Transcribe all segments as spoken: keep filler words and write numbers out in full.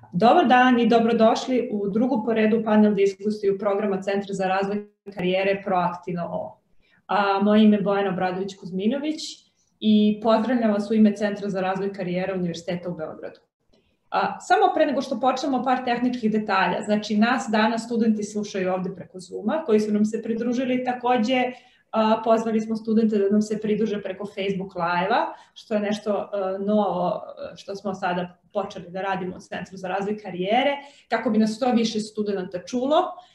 Dobar dan i dobrodošli u drugu po redu panel diskusiju programa Centra za razvoj karijere Proaktivno O. A, moje ime je Bojana Obradović-Kuzminović i pozdravljam vas u ime Centra za razvoj karijere Univerziteta u Beogradu. A, samo pre nego što počnemo par tehničkih detalja, znači nas danas studenti slušaju ovde preko Zooma koji su nam se pridružili, takođe a, pozvali smo studente da nam se pridruže preko Facebook Live-a, što je nešto a, novo što smo sada počeli da radimo u Centru za razvoj karijere, kako bi nas što više studenta čulo.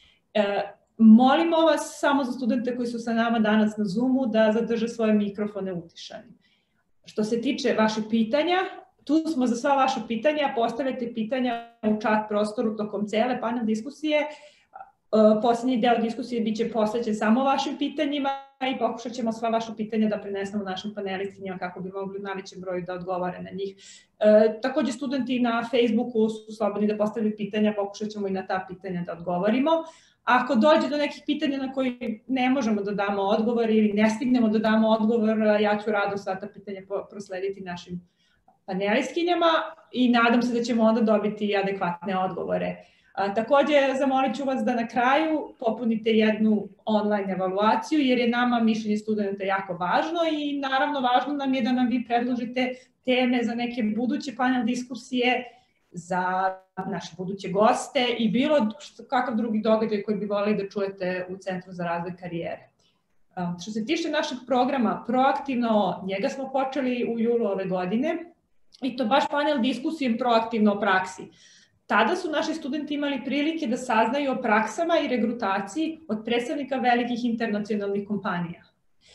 E, molimo vas samo za studente koji su sa nama danas na Zoomu da zadrže svoje mikrofone utišani. Što se tiče vaših pitanja, tu smo za sva vaša pitanja, postavljajte pitanja u chat prostoru tokom cele panel diskusije. E, poslednji deo diskusije biće posvećen samo vašim pitanjima i pokušat ćemo sva vaša pitanja da prenesemo našim panelistinjama kako bi mogli u najvećem broju da odgovore na njih. E, takođe, studenti na Facebooku su slobodni da postavljaju pitanja, pokušat ćemo i na ta pitanja da odgovorimo. Ako dođe do nekih pitanja na koji ne možemo da damo odgovor ili ne stignemo da damo odgovor, ja ću rado sva ta pitanja proslediti našim panelistkinjama i nadam se da ćemo onda dobiti adekvatne odgovore. A, takođe, zamolit ću vas da na kraju popunite jednu online evaluaciju jer je nama mišljenje studenta jako važno i naravno važno nam je da nam vi predložite teme za neke buduće panel diskusije, za naše buduće goste i bilo kakav drugi događaj koji bi voleli da čujete u Centru za razvoj karijere. A, što se tiče našeg programa Proaktivno, njega smo počeli u julu ove godine i to baš panel diskusije Proaktivno o praksi. Tada su naši studenti imali prilike da saznaju o praksama i regrutaciji od predstavnika velikih internacionalnih kompanija,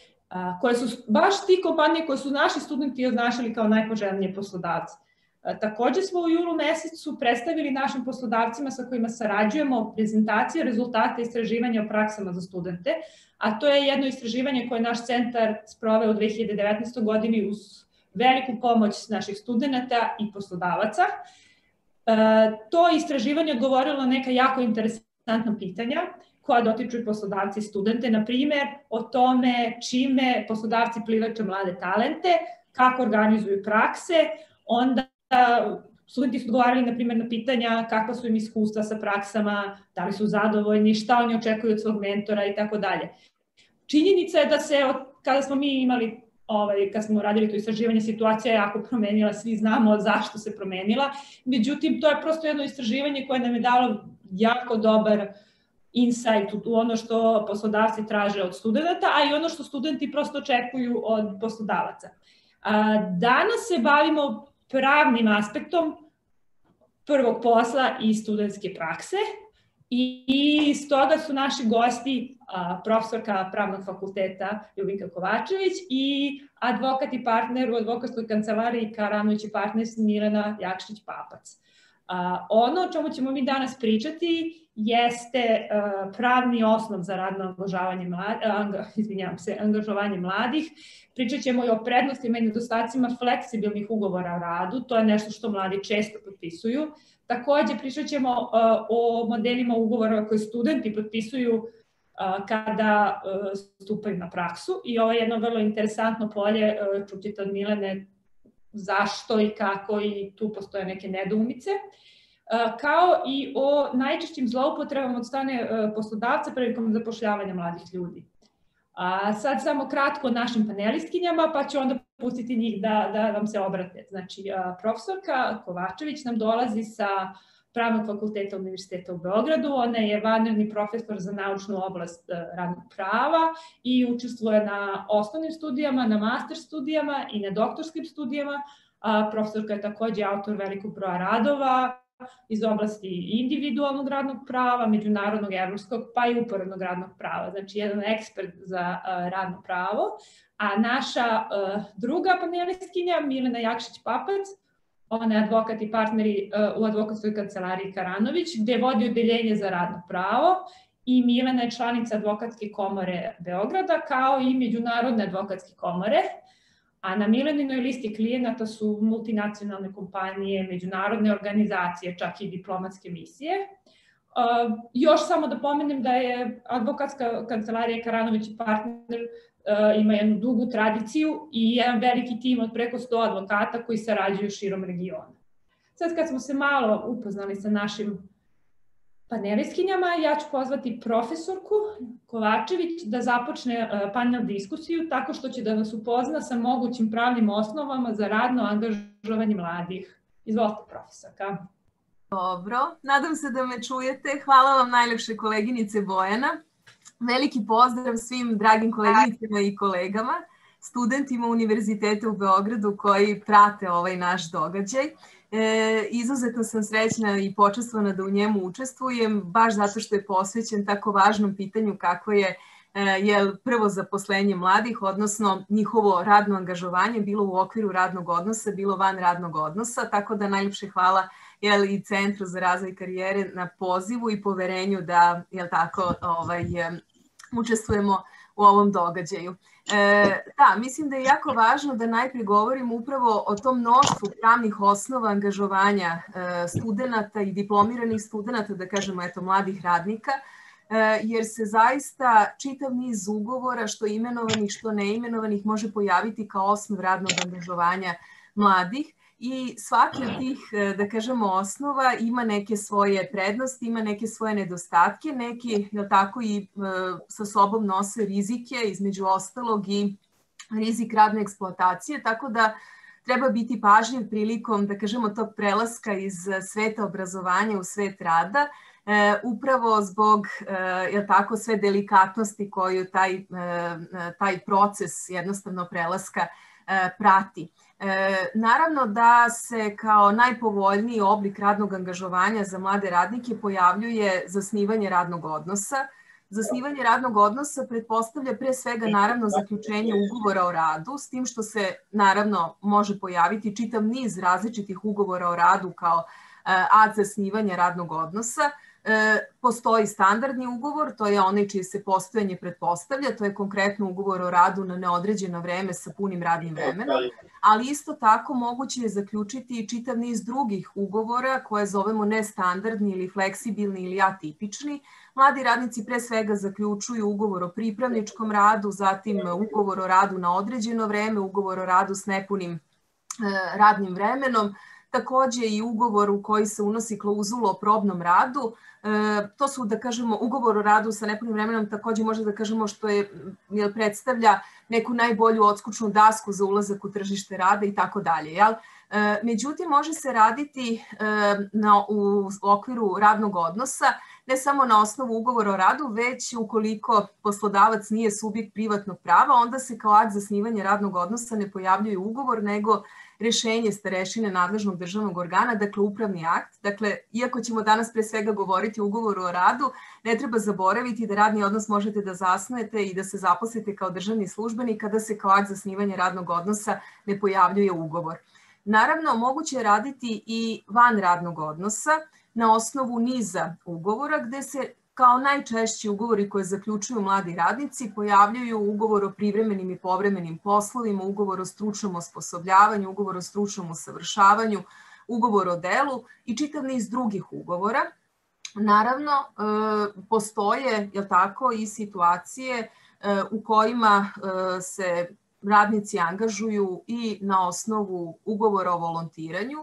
koje su baš ti kompanije koje su naši studenti označili kao najpoželjnije poslodavce. Takođe smo u julu mesecu predstavili našim poslodavcima sa kojima sarađujemo prezentacije rezultata istraživanja o praksama za studente, a to je jedno istraživanje koje naš centar sproveo u dve hiljade devetnaestoj. godini uz veliku pomoć naših studenta i poslodavaca. Uh, to istraživanje odgovorilo na neka jako interesantna pitanja koja dotiču i poslodavci i studente, na primer o tome čime poslodavci privlače mlade talente, kako organizuju prakse, onda studenti su odgovarali na primjer na pitanja kakva su im iskustva sa praksama, da li su zadovoljni, šta oni očekuju od svog mentora i tako dalje. Činjenica je da se od, kada smo mi imali Ovaj, kad smo radili to istraživanje, situacija je jako promenila, svi znamo zašto se promenila, međutim to je prosto jedno istraživanje koje nam je dalo jako dobar insight u ono što poslodavci traže od studenta, a i ono što studenti prosto očekuju od poslodavaca. Danas se bavimo pravnim aspektom prvog posla i studentske prakse i stoga su naši gosti profesorka Pravnog fakulteta Ljubinka Kovačević i advokat i partner u advokatskoj kancelariji Karanović i partner Milena Jakšić-Papac. Ono o čemu ćemo mi danas pričati jeste pravni osnov za radno angažovanje mladih, izvinjavam se, angažovanje mladih. Pričat ćemo i o prednostima i nedostacima fleksibilnih ugovora o radu, to je nešto što mladi često potpisuju. Takođe pričat ćemo o modelima ugovora koje studenti potpisuju kada stupaju na praksu i ovo je jedno vrlo interesantno polje, čućete od Milene zašto i kako i tu postoje neke nedoumice, kao i o najčešćim zloupotrebama od strane poslodavca prilikom zapošljavanja mladih ljudi. A sad samo kratko o našim panelistkinjama, pa ću onda pustiti njih da, da vam se obrate. Znači, profesorka Kovačević nam dolazi sa Pravnog fakulteta Univerziteta u Beogradu, ona je vanredni profesor za naučnu oblast radnog prava i učestvuje na osnovnim studijama, na master studijama i na doktorskim studijama. Profesorka je takođe autor velikog broja radova iz oblasti individualnog radnog prava, međunarodnog, evropskog, pa i uporednog radnog prava. Znači, jedan ekspert za radno pravo. A naša druga panelistkinja, Milena Jakšić-Papac, ona je advokat i partneri u advokatskoj kancelariji Karanović, gde vodi odeljenje za radno pravo i Milena je članica Advokatske komore Beograda, kao i Međunarodne advokatske komore. A na Mileninoj listi klijenata su multinacionalne kompanije, međunarodne organizacije, čak i diplomatske misije. Uh, još samo da pomenem da je advokatska kancelarija Karanović i partner uh, ima jednu dugu tradiciju i jedan veliki tim od preko sto advokata koji sarađuju širom regiona. Sad kad smo se malo upoznali sa našim panelistkinjama, ja ću pozvati profesorku Kovačević da započne panel diskusiju tako što će da nas upozna sa mogućim pravnim osnovama za radno angažovanje mladih. Izvolite, profesorka. Dobro, nadam se da me čujete. Hvala vam najlepše koleginice Bojana. Veliki pozdrav svim dragim koleginicama i kolegama, studentima Univerziteta u Beogradu koji prate ovaj naš događaj. E, izuzetno sam srećna i počastvovana da u njemu učestvujem, baš zato što je posvećen tako važnom pitanju kako je, e, je prvo zaposlenje mladih, odnosno njihovo radno angažovanje, bilo u okviru radnog odnosa, bilo van radnog odnosa, tako da najljepše hvala jel, i Centru za razvoj karijere na pozivu i poverenju da jel, tako, ovaj, učestvujemo u ovom događaju. E, da, mislim da je jako važno da najprije govorim upravo o tom mnoštvu pravnih osnova angažovanja e, studenata i diplomiranih studenata, da kažemo, eto, mladih radnika, e, jer se zaista čitav niz ugovora, što imenovanih, što neimenovanih, može pojaviti kao osnov radnog angažovanja mladih. I svaki od tih, da kažemo, osnova ima neke svoje prednosti, ima neke svoje nedostatke, neki, jel tako, i sa sobom nose rizike, između ostalog i rizik radne eksploatacije, tako da treba biti pažljiv prilikom, da kažemo, tog prelaska iz sveta obrazovanja u svet rada, upravo zbog, jel tako, sve delikatnosti koju taj, taj proces jednostavno prelaska prati. E, naravno da se kao najpovoljniji oblik radnog angažovanja za mlade radnike pojavljuje zasnivanje radnog odnosa. Zasnivanje radnog odnosa pretpostavlja pre svega naravno zaključenje ugovora o radu, s tim što se naravno može pojaviti čitav niz različitih ugovora o radu kao ad zasnivanja radnog odnosa. E, postoji standardni ugovor, to je onaj čije se postojanje pretpostavlja, to je konkretno ugovor o radu na neodređeno vreme sa punim radnim vremenom, ali isto tako moguće je zaključiti i čitav niz drugih ugovora koje zovemo nestandardni ili fleksibilni ili atipični. Mladi radnici pre svega zaključuju ugovor o pripravničkom radu, zatim ugovor o radu na određeno vreme, ugovor o radu s nepunim e, radnim vremenom, takođe i ugovor u koji se unosi klauzula o probnom radu. E, to su, da kažemo, ugovor o radu sa nepunim vremenom, takođe može da kažemo što je, jel, predstavlja neku najbolju odskučnu dasku za ulazak u tržište rada i tako dalje. Jel? E, međutim, može se raditi e, na, u okviru radnog odnosa, ne samo na osnovu ugovora o radu, već ukoliko poslodavac nije subjekt privatnog prava, onda se kao akt zasnivanja radnog odnosa ne pojavljuje ugovor, nego rešenje starešine nadležnog državnog organa, dakle upravni akt. Dakle, iako ćemo danas pre svega govoriti o ugovoru o radu, ne treba zaboraviti da radni odnos možete da zasnujete i da se zaposlite kao državni službenik kada se kao akt zasnivanja radnog odnosa ne pojavljuje ugovor. Naravno, moguće je raditi i van radnog odnosa na osnovu niza ugovora gde se kao najčešći ugovori koje zaključuju mladi radnici pojavljuju ugovor o privremenim i povremenim poslovima, ugovor o stručnom osposobljavanju, ugovor o stručnom usavršavanju, ugovor o delu i čitav niz drugih ugovora. Naravno, postoje, jel tako, i situacije u kojima se radnici angažuju i na osnovu ugovora o volontiranju,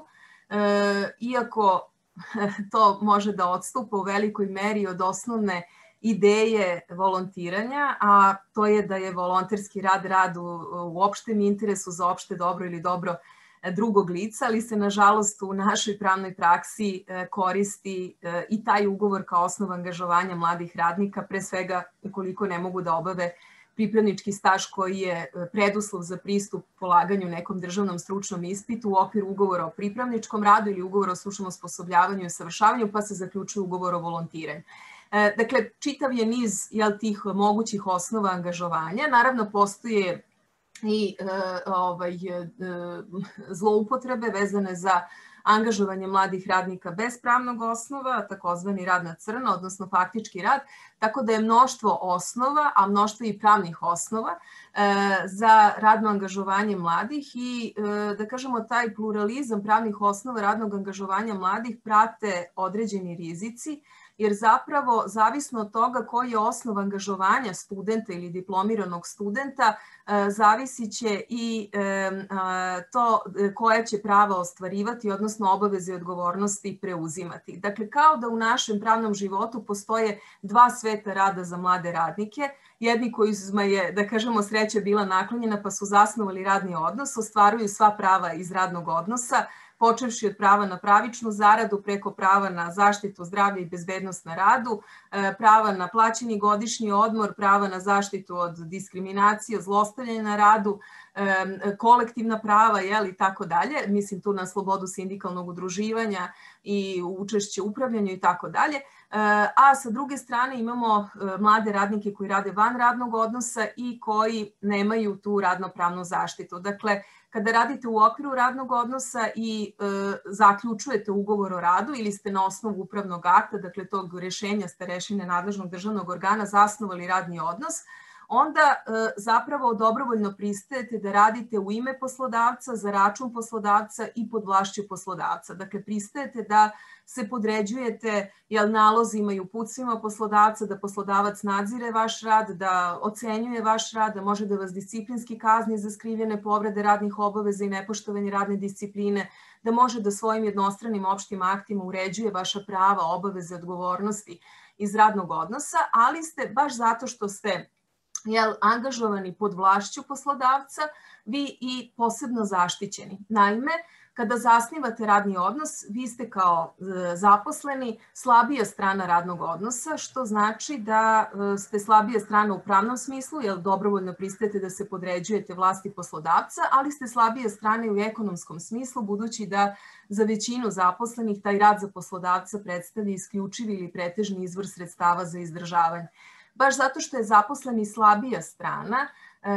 iako to može da odstupa u velikoj meri od osnovne ideje volontiranja, a to je da je volonterski rad rad u, u opštem interesu za opšte dobro ili dobro drugog lica, ali se nažalost u našoj pravnoj praksi koristi i taj ugovor kao osnov angažovanja mladih radnika, pre svega ukoliko ne mogu da obave pripravnički staž koji je preduslov za pristup polaganju nekom državnom stručnom ispitu u okviru ugovora o pripravničkom radu ili ugovora o stručnom osposobljavanju i usavršavanju, pa se zaključuje ugovor o volontiranju. Dakle, čitav je niz, jel, tih mogućih osnova angažovanja. Naravno, postoje i ovaj, zloupotrebe vezane za angažovanje mladih radnika bez pravnog osnova, takozvani rad na crno, odnosno faktički rad, tako da je mnoštvo osnova, a mnoštvo i pravnih osnova za radno angažovanje mladih i, da kažemo, taj pluralizam pravnih osnova radnog angažovanja mladih prate određeni rizici jer zapravo zavisno od toga koji je osnov angažovanja studenta ili diplomiranog studenta, zavisit će i to koja će prava ostvarivati, odnosno obaveze i odgovornosti preuzimati. Dakle, kao da u našem pravnom životu postoje dva sveta rada za mlade radnike, jedni kojima je, da kažemo, sreća bila naklonjena pa su zasnovali radni odnos, ostvaruju sva prava iz radnog odnosa, počevši od prava na pravičnu zaradu, preko prava na zaštitu zdravlja i bezbednost na radu, prava na plaćeni godišnji odmor, prava na zaštitu od diskriminacije, zlostavljanja na radu, kolektivna prava, jel, i tako dalje. Mislim tu na slobodu sindikalnog udruživanja i učešće u upravljanju i tako dalje. A sa druge strane imamo mlade radnike koji rade van radnog odnosa i koji nemaju tu radnopravnu zaštitu. Dakle, kada radite u okviru radnog odnosa i e, zaključujete ugovor o radu ili ste na osnovu upravnog akta, dakle tog rešenja starešine nadležnog državnog organa zasnovali radni odnos, onda e, zapravo dobrovoljno pristajete da radite u ime poslodavca, za račun poslodavca i pod vlašću poslodavca. Dakle, pristajete da se podređujete, jel, nalozima i uputstvima poslodavca, da poslodavac nadzire vaš rad, da ocenjuje vaš rad, da može da vas disciplinski kazni za skrivljene povrede radnih obaveza i nepoštovanje radne discipline, da može da svojim jednostranim opštim aktima uređuje vaša prava, obaveze, odgovornosti iz radnog odnosa, ali ste, baš zato što ste jel, angažovani pod vlašću poslodavca, vi i posebno zaštićeni. Naime, kada zasnivate radni odnos, vi ste kao zaposleni slabija strana radnog odnosa, što znači da ste slabija strana u pravnom smislu, jer dobrovoljno pristajete da se podređujete vlasti poslodavca, ali ste slabija strana i u ekonomskom smislu, budući da za većinu zaposlenih taj rad za poslodavca predstavlja isključivi ili pretežni izvor sredstava za izdržavanje. Baš zato što je zaposleni slabija strana,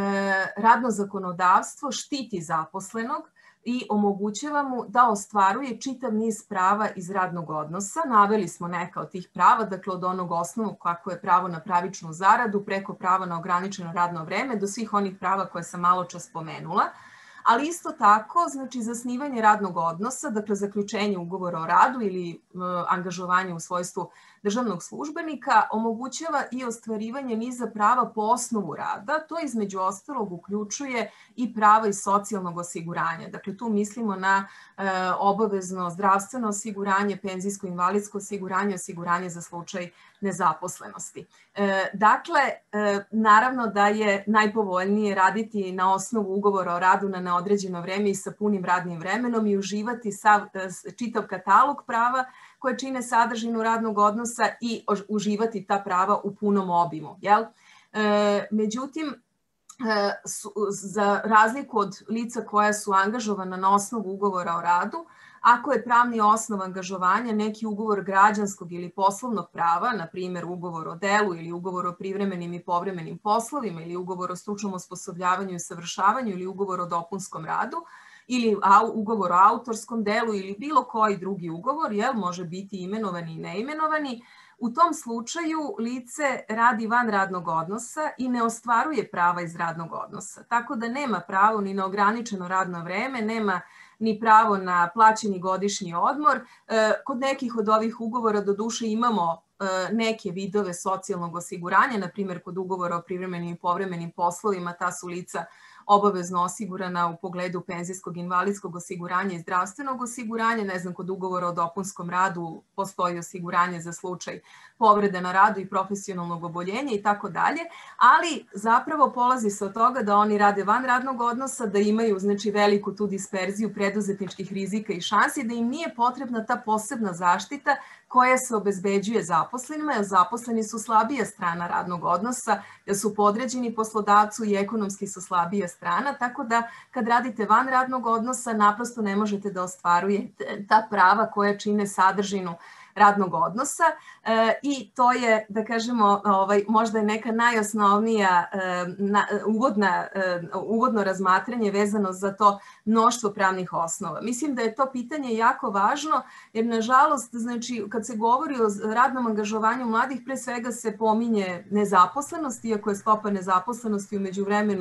radno zakonodavstvo štiti zaposlenog i omogućava mu da ostvaruje čitav niz prava iz radnog odnosa. Naveli smo neka od tih prava, dakle od onog osnovnog kako je pravo na pravičnu zaradu, preko prava na ograničeno radno vreme, do svih onih prava koje sam malo čas spomenula. Ali isto tako, znači zasnivanje radnog odnosa, dakle zaključenje ugovora o radu ili e, angažovanje u svojstvu državnog službenika, omogućava i ostvarivanje niza prava po osnovu rada. To između ostalog uključuje i prava iz socijalnog osiguranja. Dakle, tu mislimo na e, obavezno zdravstveno osiguranje, penzijsko invalidsko osiguranje, osiguranje za slučaj nezaposlenosti. E, dakle, e, naravno da je najpovoljnije raditi na osnovu ugovora o radu na neodređeno vreme i sa punim radnim vremenom i uživati sav, čitav katalog prava koje čine sadržinu radnog odnosa i uživati ta prava u punom obimu. Jel? E, međutim, e, su, za razliku od lica koja su angažovana na osnovu ugovora o radu, ako je pravni osnov angažovanja neki ugovor građanskog ili poslovnog prava, na primjer ugovor o delu ili ugovor o privremenim i povremenim poslovima ili ugovor o stručnom osposobljavanju i savršavanju ili ugovor o dopunskom radu, ili ugovor o autorskom delu ili bilo koji drugi ugovor, jel, može biti imenovani i neimenovani, u tom slučaju lice radi van radnog odnosa i ne ostvaruje prava iz radnog odnosa. Tako da nema pravo ni na ograničeno radno vreme, nema ni pravo na plaćeni godišnji odmor. Kod nekih od ovih ugovora doduše imamo neke vidove socijalnog osiguranja, na primjer kod ugovora o privremenim i povremenim poslovima, ta su lica obavezno osigurana u pogledu penzijskog, invalidskog osiguranja i zdravstvenog osiguranja. Ne znam, kod ugovora o dopunskom radu postoji osiguranje za slučaj povrede na radu i profesionalnog oboljenja i tako dalje, ali zapravo polazi se od toga da oni rade van radnog odnosa, da imaju znači veliku tu disperziju preduzetničkih rizika i šansi, da im nije potrebna ta posebna zaštita koja se obezbeđuje zaposlenima, jer zaposleni su slabija strana radnog odnosa, jer su podređeni poslodavcu i ekonomski su slabija strana, tako da kad radite van radnog odnosa naprosto ne možete da ostvarujete ta prava koja čine sadržinu radnog odnosa e, i to je, da kažemo, ovaj, možda je neka najosnovnija e, na, uvodna, e, uvodno razmatranje vezano za to mnoštvo pravnih osnova. Mislim da je to pitanje jako važno jer, nažalost, znači, kad se govori o radnom angažovanju mladih, pre svega se pominje nezaposlenost, iako je stopa nezaposlenosti u međuvremenu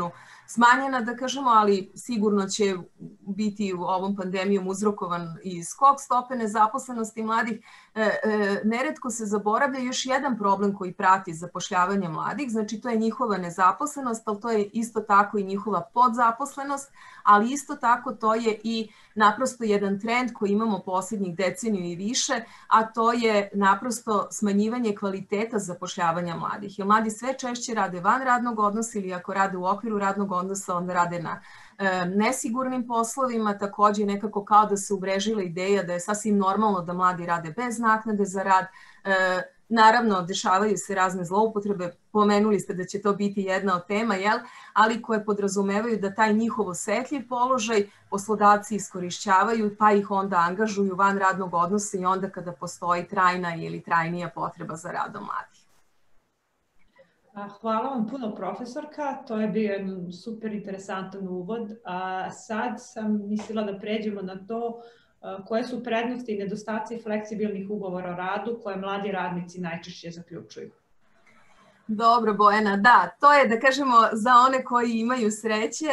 smanjena, da kažemo, ali sigurno će biti u ovom pandemijom uzrokovan i skok stope nezaposlenosti mladih. Neretko se zaboravlja još jedan problem koji prati zapošljavanje mladih, znači to je njihova nezaposlenost, ali to je isto tako i njihova podzaposlenost, ali isto tako to je i naprosto jedan trend koji imamo posljednjih deceniju i više, a to je naprosto smanjivanje kvaliteta zapošljavanja mladih. Jer mladi sve češće rade van radnog odnosa ili ako rade u okviru radnog odnosa, onda rade na e, nesigurnim poslovima. Takođe nekako kao da se uvrežila ideja da je sasvim normalno da mladi rade bez naknade za rad. E, Naravno, dešavaju se razne zloupotrebe, pomenuli ste da će to biti jedna od tema, jel? Ali koje podrazumevaju da taj njihov osetljiv položaj poslodavci iskorišćavaju, pa ih onda angažuju van radnog odnosa i onda kada postoji trajna ili trajnija potreba za radom mladih. Hvala vam puno, profesorka, to je bio jedan super interesantan uvod. A sad sam mislila da pređemo na to koje su prednosti i nedostaci fleksibilnih ugovora o radu koje mladi radnici najčešće zaključuju. Dobro, Bojana, da, to je, da kažemo, za one koji imaju sreće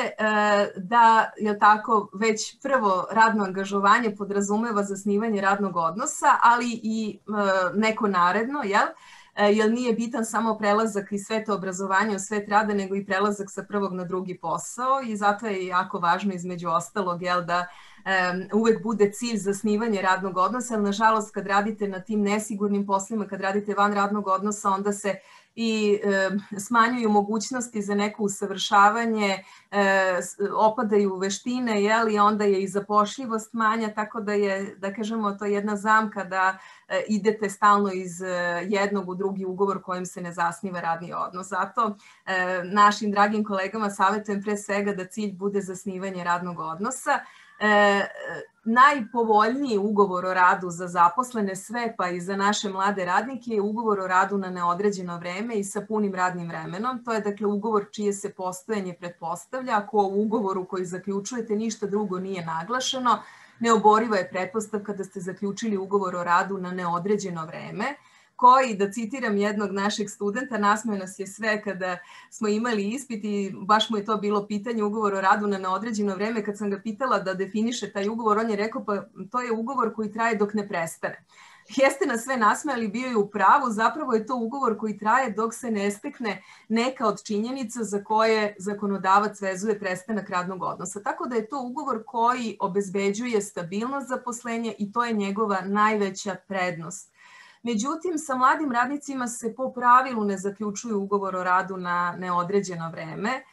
da, je tako, već prvo radno angažovanje podrazumeva zasnivanje radnog odnosa, ali i neko naredno, jel? Jer nije bitan samo prelazak iz sveta obrazovanja u svet rada, nego i prelazak sa prvog na drugi posao i zato je jako važno između ostalog, jel, da um, uvek bude cilj zasnivanje radnog odnosa, ali nažalost kad radite na tim nesigurnim poslima, kad radite van radnog odnosa, onda se i e, smanjuju mogućnosti za neko usavršavanje, e, opadaju veštine, jel, i onda je i zapošljivost manja, tako da je, da kažemo, to jedna zamka da e, idete stalno iz e, jednog u drugi ugovor kojim se ne zasniva radni odnos. Zato e, našim dragim kolegama savjetujem pre svega da cilj bude zasnivanje radnog odnosa. E, najpovoljniji ugovor o radu za zaposlene sve pa i za naše mlade radnike je ugovor o radu na neodređeno vreme i sa punim radnim vremenom. To je dakle ugovor čije se postojanje pretpostavlja. Ako u ugovoru koji zaključujete ništa drugo nije naglašeno, neoboriva je pretpostavka da ste zaključili ugovor o radu na neodređeno vreme, koji, da citiram jednog našeg studenta, nasmeo nas je sve kada smo imali ispit i baš mu je to bilo pitanje ugovor o radu na neodređeno vreme. Kad sam ga pitala da definiše taj ugovor, on je rekao pa to je ugovor koji traje dok ne prestane. Jeste nas sve nasmejali, bio je u pravu, zapravo je to ugovor koji traje dok se ne stekne neka od činjenica za koje zakonodavac vezuje prestanak radnog odnosa. Tako da je to ugovor koji obezbeđuje stabilnost zaposlenja i to je njegova najveća prednost. Međutim, sa mladim radnicima se po pravilu ne zaključuju ugovor o radu na neodređeno vreme. E,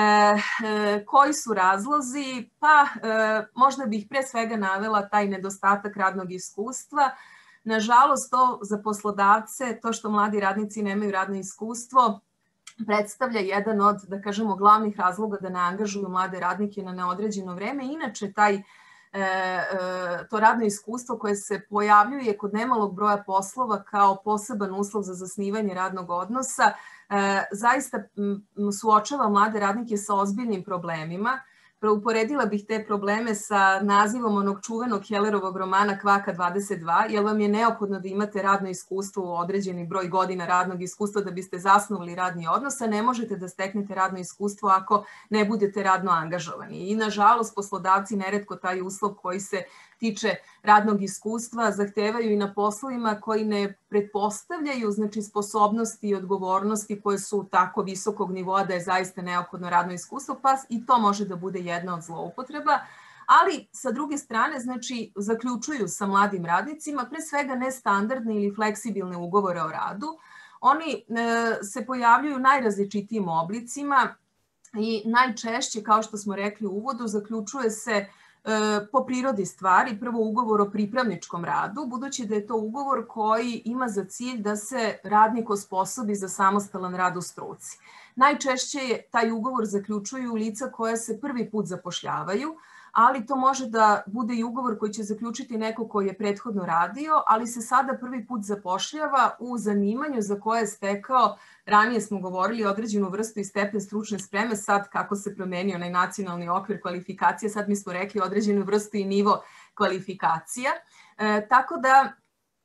e, koji su razlozi? Pa e, možda bih pre svega navela taj nedostatak radnog iskustva. Nažalost, to za poslodavce, to što mladi radnici nemaju radno iskustvo, predstavlja jedan od, da kažemo, glavnih razloga da ne angažuju mlade radnike na neodređeno vreme. Inače, taj E, e, to radno iskustvo koje se pojavljuje kod nemalog broja poslova kao poseban uslov za zasnivanje radnog odnosa, e, zaista m, suočava mlade radnike sa ozbiljnim problemima. Uporedila bih te probleme sa nazivom onog čuvenog Hellerovog romana Kvaka dvadeset dva, jer vam je neophodno da imate radno iskustvo u određeni broj godina radnog iskustva da biste zasnovali radni odnos, a ne možete da steknete radno iskustvo ako ne budete radno angažovani. I nažalost poslodavci neretko taj uslov koji se tiče radnog iskustva zahtevaju i na poslovima koji ne pretpostavljaju, znači, sposobnosti i odgovornosti koje su tako visokog nivoa da je zaista neophodno radno iskustvo, pa i to može da bude jedna od zloupotreba. Ali sa druge strane, znači, zaključuju sa mladim radnicima pre svega nestandardne ili fleksibilne ugovore o radu. Oni e, se pojavljuju u najrazličitijim oblicima i najčešće, kao što smo rekli u uvodu, zaključuje se po prirodi stvari, prvo ugovor o pripravničkom radu, budući da je to ugovor koji ima za cilj da se radnik osposobi za samostalan rad u struci. Najčešće taj ugovor zaključuju lica koja se prvi put zapošljavaju, ali to može da bude i ugovor koji će zaključiti neko koji je prethodno radio, ali se sada prvi put zapošljava u zanimanju za koje je stekao, ranije smo govorili, određenu vrstu i stepen stručne spreme, sad kako se promenio onaj nacionalni okvir kvalifikacije, sad mi smo rekli određenu vrstu i nivo kvalifikacija. E, tako da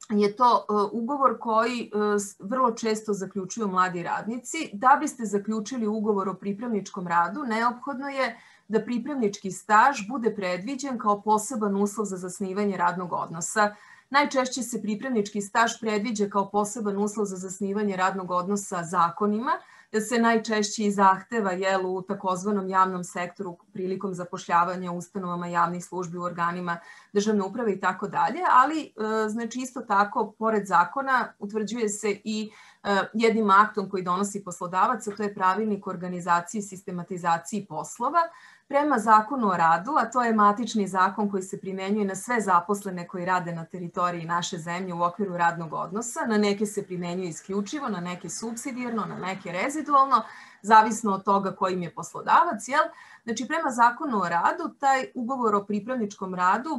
je to ugovor koji vrlo često zaključuju mladi radnici. Da biste zaključili ugovor o pripravničkom radu, neophodno je da pripravnički staž bude predviđen kao poseban uslov za zasnivanje radnog odnosa. Najčešće se pripravnički staž predviđa kao poseban uslov za zasnivanje radnog odnosa zakonima, da se najčešće i zahteva jel, u takozvanom javnom sektoru prilikom zapošljavanja u ustanovama javnih službi, u organima državne uprave i tako dalje, ali znači isto tako, pored zakona, utvrđuje se i jednim aktom koji donosi poslodavac, a to je pravilnik o organizaciji i sistematizaciji poslova. Prema zakonu o radu, a to je matični zakon koji se primenjuje na sve zaposlene koji rade na teritoriji naše zemlje u okviru radnog odnosa, na neke se primenjuje isključivo, na neke supsidijarno, na neke rezidualno, zavisno od toga koji im je poslodavac. Jel? Znači, prema zakonu o radu, taj ugovor o pripravničkom radu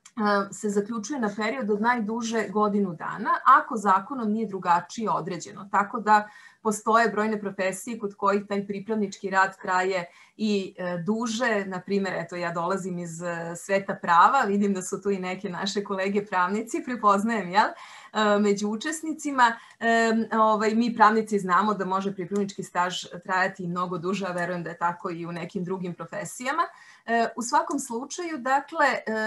se zaključuje na period od najduže godinu dana, ako zakonom nije drugačije određeno. Tako da postoje brojne profesije kod kojih taj pripravnički rad traje i duže. Na primjer, eto, ja dolazim iz sveta prava, vidim da su tu i neke naše kolege pravnici, prepoznajem, jel? Među učesnicima. Ovaj, mi pravnici znamo da može pripravnički staž trajati i mnogo duže, a verujem da je tako i u nekim drugim profesijama. U svakom slučaju, dakle,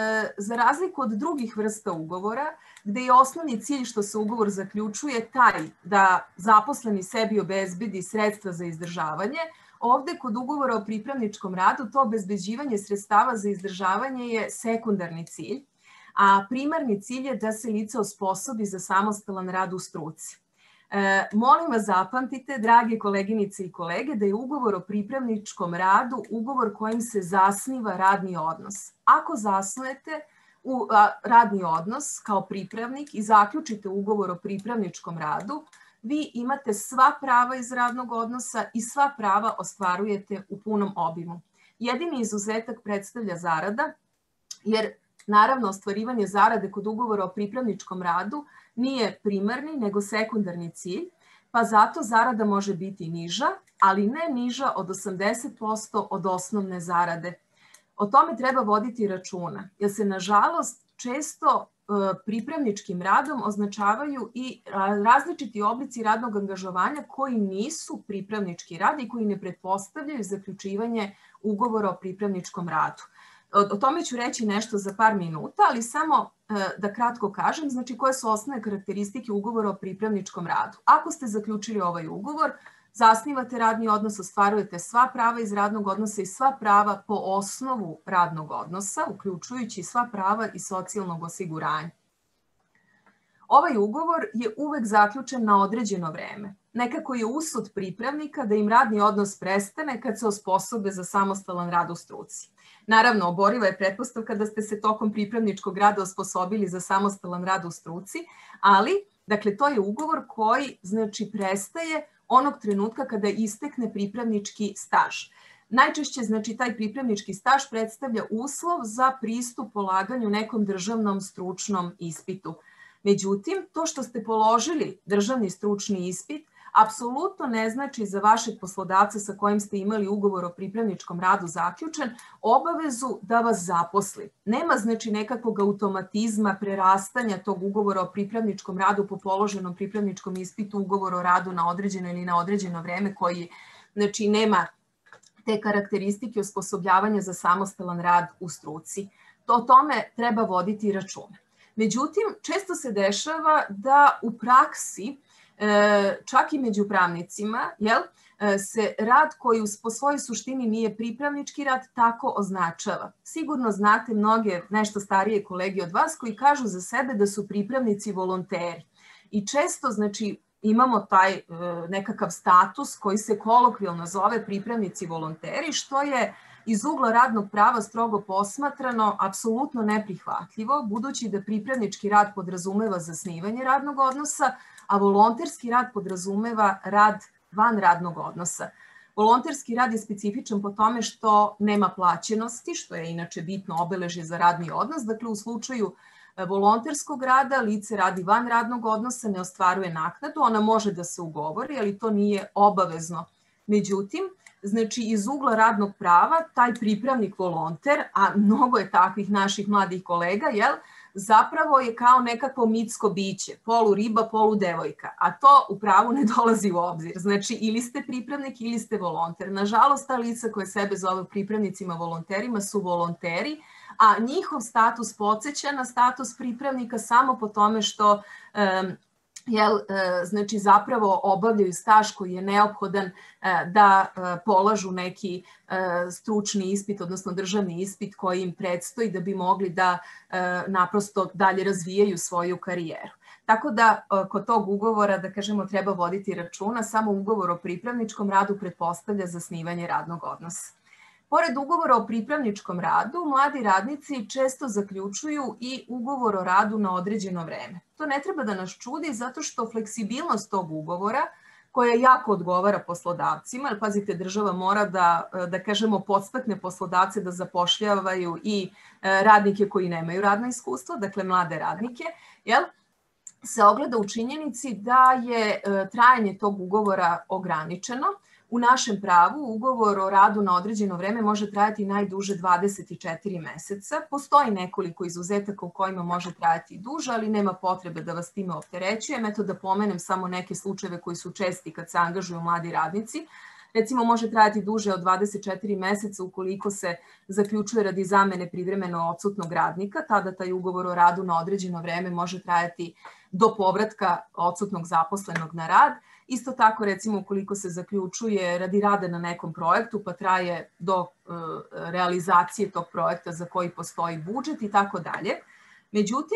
za razliku od drugih vrsta ugovora, gde je osnovni cilj što se ugovor zaključuje taj da zaposleni sebi obezbedi sredstva za izdržavanje, ovde kod ugovora o pripravničkom radu to obezbeđivanje sredstava za izdržavanje je sekundarni cilj, a primarni cilj je da se lice osposobi za samostalan rad u struci. E, molim vas zapamtite, drage koleginice i kolege, da je ugovor o pripravničkom radu ugovor kojim se zasniva radni odnos. Ako zasnujete u a, radni odnos kao pripravnik i zaključite ugovor o pripravničkom radu, vi imate sva prava iz radnog odnosa i sva prava ostvarujete u punom obimu. Jedini izuzetak predstavlja zarada, jer naravno ostvarivanje zarade kod ugovora o pripravničkom radu nije primarni nego sekundarni cilj, pa zato zarada može biti niža, ali ne niža od osamdeset posto od osnovne zarade. O tome treba voditi računa, jer se nažalost često pripravničkim radom označavaju i različiti oblici radnog angažovanja koji nisu pripravnički rad i koji ne pretpostavljaju zaključivanje ugovora o pripravničkom radu. O tome ću reći nešto za par minuta, ali samo da kratko kažem, znači koje su osnovne karakteristike ugovora o pripravničkom radu. Ako ste zaključili ovaj ugovor, zasnivate radni odnos, ostvarujete sva prava iz radnog odnosa i sva prava po osnovu radnog odnosa, uključujući sva prava iz socijalnog osiguranja. Ovaj ugovor je uvek zaključen na određeno vreme. Nekako je usud pripravnika da im radni odnos prestane kad se osposobe za samostalan rad u struci. Naravno, oboriva je pretpostavka da ste se tokom pripravničkog rada osposobili za samostalan rad u struci, ali, dakle, to je ugovor koji, znači, prestaje onog trenutka kada istekne pripravnički staž. Najčešće, znači, taj pripravnički staž predstavlja uslov za pristup polaganju nekom državnom stručnom ispitu. Međutim, to što ste položili državni stručni ispit apsolutno ne znači za vašeg poslodavca sa kojim ste imali ugovor o pripravničkom radu zaključen obavezu da vas zaposli. Nema znači nekakvog automatizma prerastanja tog ugovora o pripravničkom radu po položenom pripravničkom ispitu ugovor o radu na određeno ili na određeno vreme koji znači nema te karakteristike osposobljavanja za samostalan rad u struci. To o tome treba voditi računa. Međutim, često se dešava da u praksi čak i među pravnicima, jel, se rad koji po svojoj suštini nije pripravnički rad tako označava. Sigurno znate mnoge nešto starije kolege od vas koji kažu za sebe da su pripravnici volonteri. I često, znači, imamo taj nekakav status koji se kolokvijalno zove pripravnici volonteri, što je iz ugla radnog prava strogo posmatrano apsolutno neprihvatljivo, budući da pripravnički rad podrazumeva zasnivanje radnog odnosa, a volonterski rad podrazumeva rad van radnog odnosa. Volonterski rad je specifičan po tome što nema plaćenosti, što je inače bitno obeležje za radni odnos. Dakle, u slučaju volonterskog rada lice radi van radnog odnosa, ne ostvaruje naknadu, ona može da se ugovori, ali to nije obavezno. Međutim, znači iz ugla radnog prava taj pripravnik volonter, a mnogo je takvih naših mladih kolega, jel, zapravo je kao nekakvo mitsko biće, polu riba, polu devojka, a to u pravu ne dolazi u obzir. Znači, ili ste pripravnik ili ste volonter. Nažalost, ta lica koje sebe zove pripravnicima, volonterima su volonteri, a njihov status podsjeća na status pripravnika samo po tome što um, Jel, znači zapravo obavljaju staž koji je neophodan da polažu neki stručni ispit, odnosno državni ispit koji im predstoji da bi mogli da naprosto dalje razvijaju svoju karijeru. Tako da kod tog ugovora, da kažemo, treba voditi računa, samo ugovor o pripravničkom radu pretpostavlja zasnivanje radnog odnosa. Pored ugovora o pripravničkom radu, mladi radnici često zaključuju i ugovor o radu na određeno vreme. To ne treba da nas čudi zato što fleksibilnost tog ugovora, koja jako odgovara poslodavcima, jer pazite, država mora da, da kažemo, podstakne poslodavce da zapošljavaju i radnike koji nemaju radno iskustvo, dakle mlade radnike, jel? Se ogleda u činjenici da je trajanje tog ugovora ograničeno. U našem pravu ugovor o radu na određeno vreme može trajati najduže dvadeset četiri meseca. Postoji nekoliko izuzetaka u kojima može trajati i duže, ali nema potrebe da vas time opterećujem. Eto da pomenem samo neke slučajeve koji su česti kad se angažuju mladi radnici. Recimo, može trajati duže od dvadeset četiri meseca ukoliko se zaključuje radi zamene privremeno odsutnog radnika. Tada taj ugovor o radu na određeno vreme može trajati do povratka odsutnog zaposlenog na rad. Isto tako, recimo, ukoliko se zaključuje radi rada na nekom projektu, pa traje do e, realizacije tog projekta za koji postoji budžet i tako dalje. Međutim,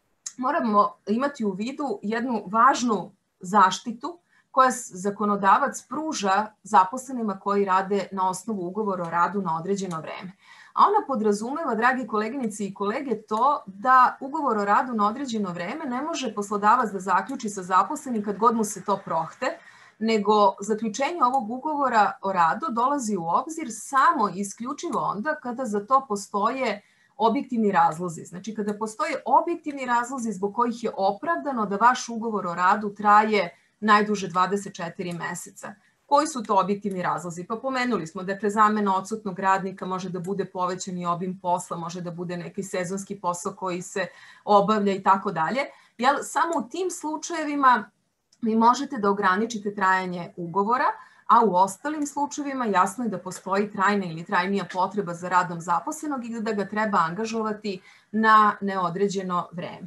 moramo imati u vidu jednu važnu zaštitu koja zakonodavac pruža zaposlenima koji rade na osnovu ugovora o radu na određeno vreme. A ona podrazumeva, dragi koleginice i kolege, to da ugovor o radu na određeno vreme ne može poslodavac da zaključi sa zaposlenim kad god mu se to prohte, nego zaključenje ovog ugovora o radu dolazi u obzir samo i isključivo onda kada za to postoje objektivni razlozi. Znači, kada postoje objektivni razlozi zbog kojih je opravdano da vaš ugovor o radu traje najduže dvadeset četiri meseca. Koji su to objektivni razlozi? Pa pomenuli smo, dakle, zamena odsutnog radnika može da bude povećani obim posla, može da bude neki sezonski posao koji se obavlja i tako dalje. Jel, samo u tim slučajevima vi možete da ograničite trajanje ugovora, a u ostalim slučajevima jasno je da postoji trajna ili trajnija potreba za radom zaposlenog i da ga treba angažovati na neodređeno vreme.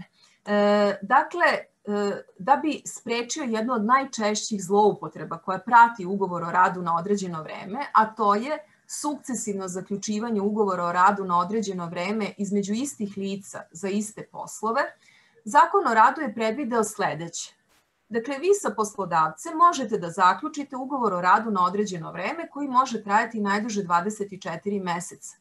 E, dakle, da bi sprečio jednu od najčešćih zloupotreba koja prati ugovor o radu na određeno vreme, a to je sukcesivno zaključivanje ugovora o radu na određeno vreme između istih lica za iste poslove, Zakon o radu je predvideo sledeće. Dakle, vi sa poslodavcem možete da zaključite ugovor o radu na određeno vreme koji može trajati najduže dvadeset četiri meseca.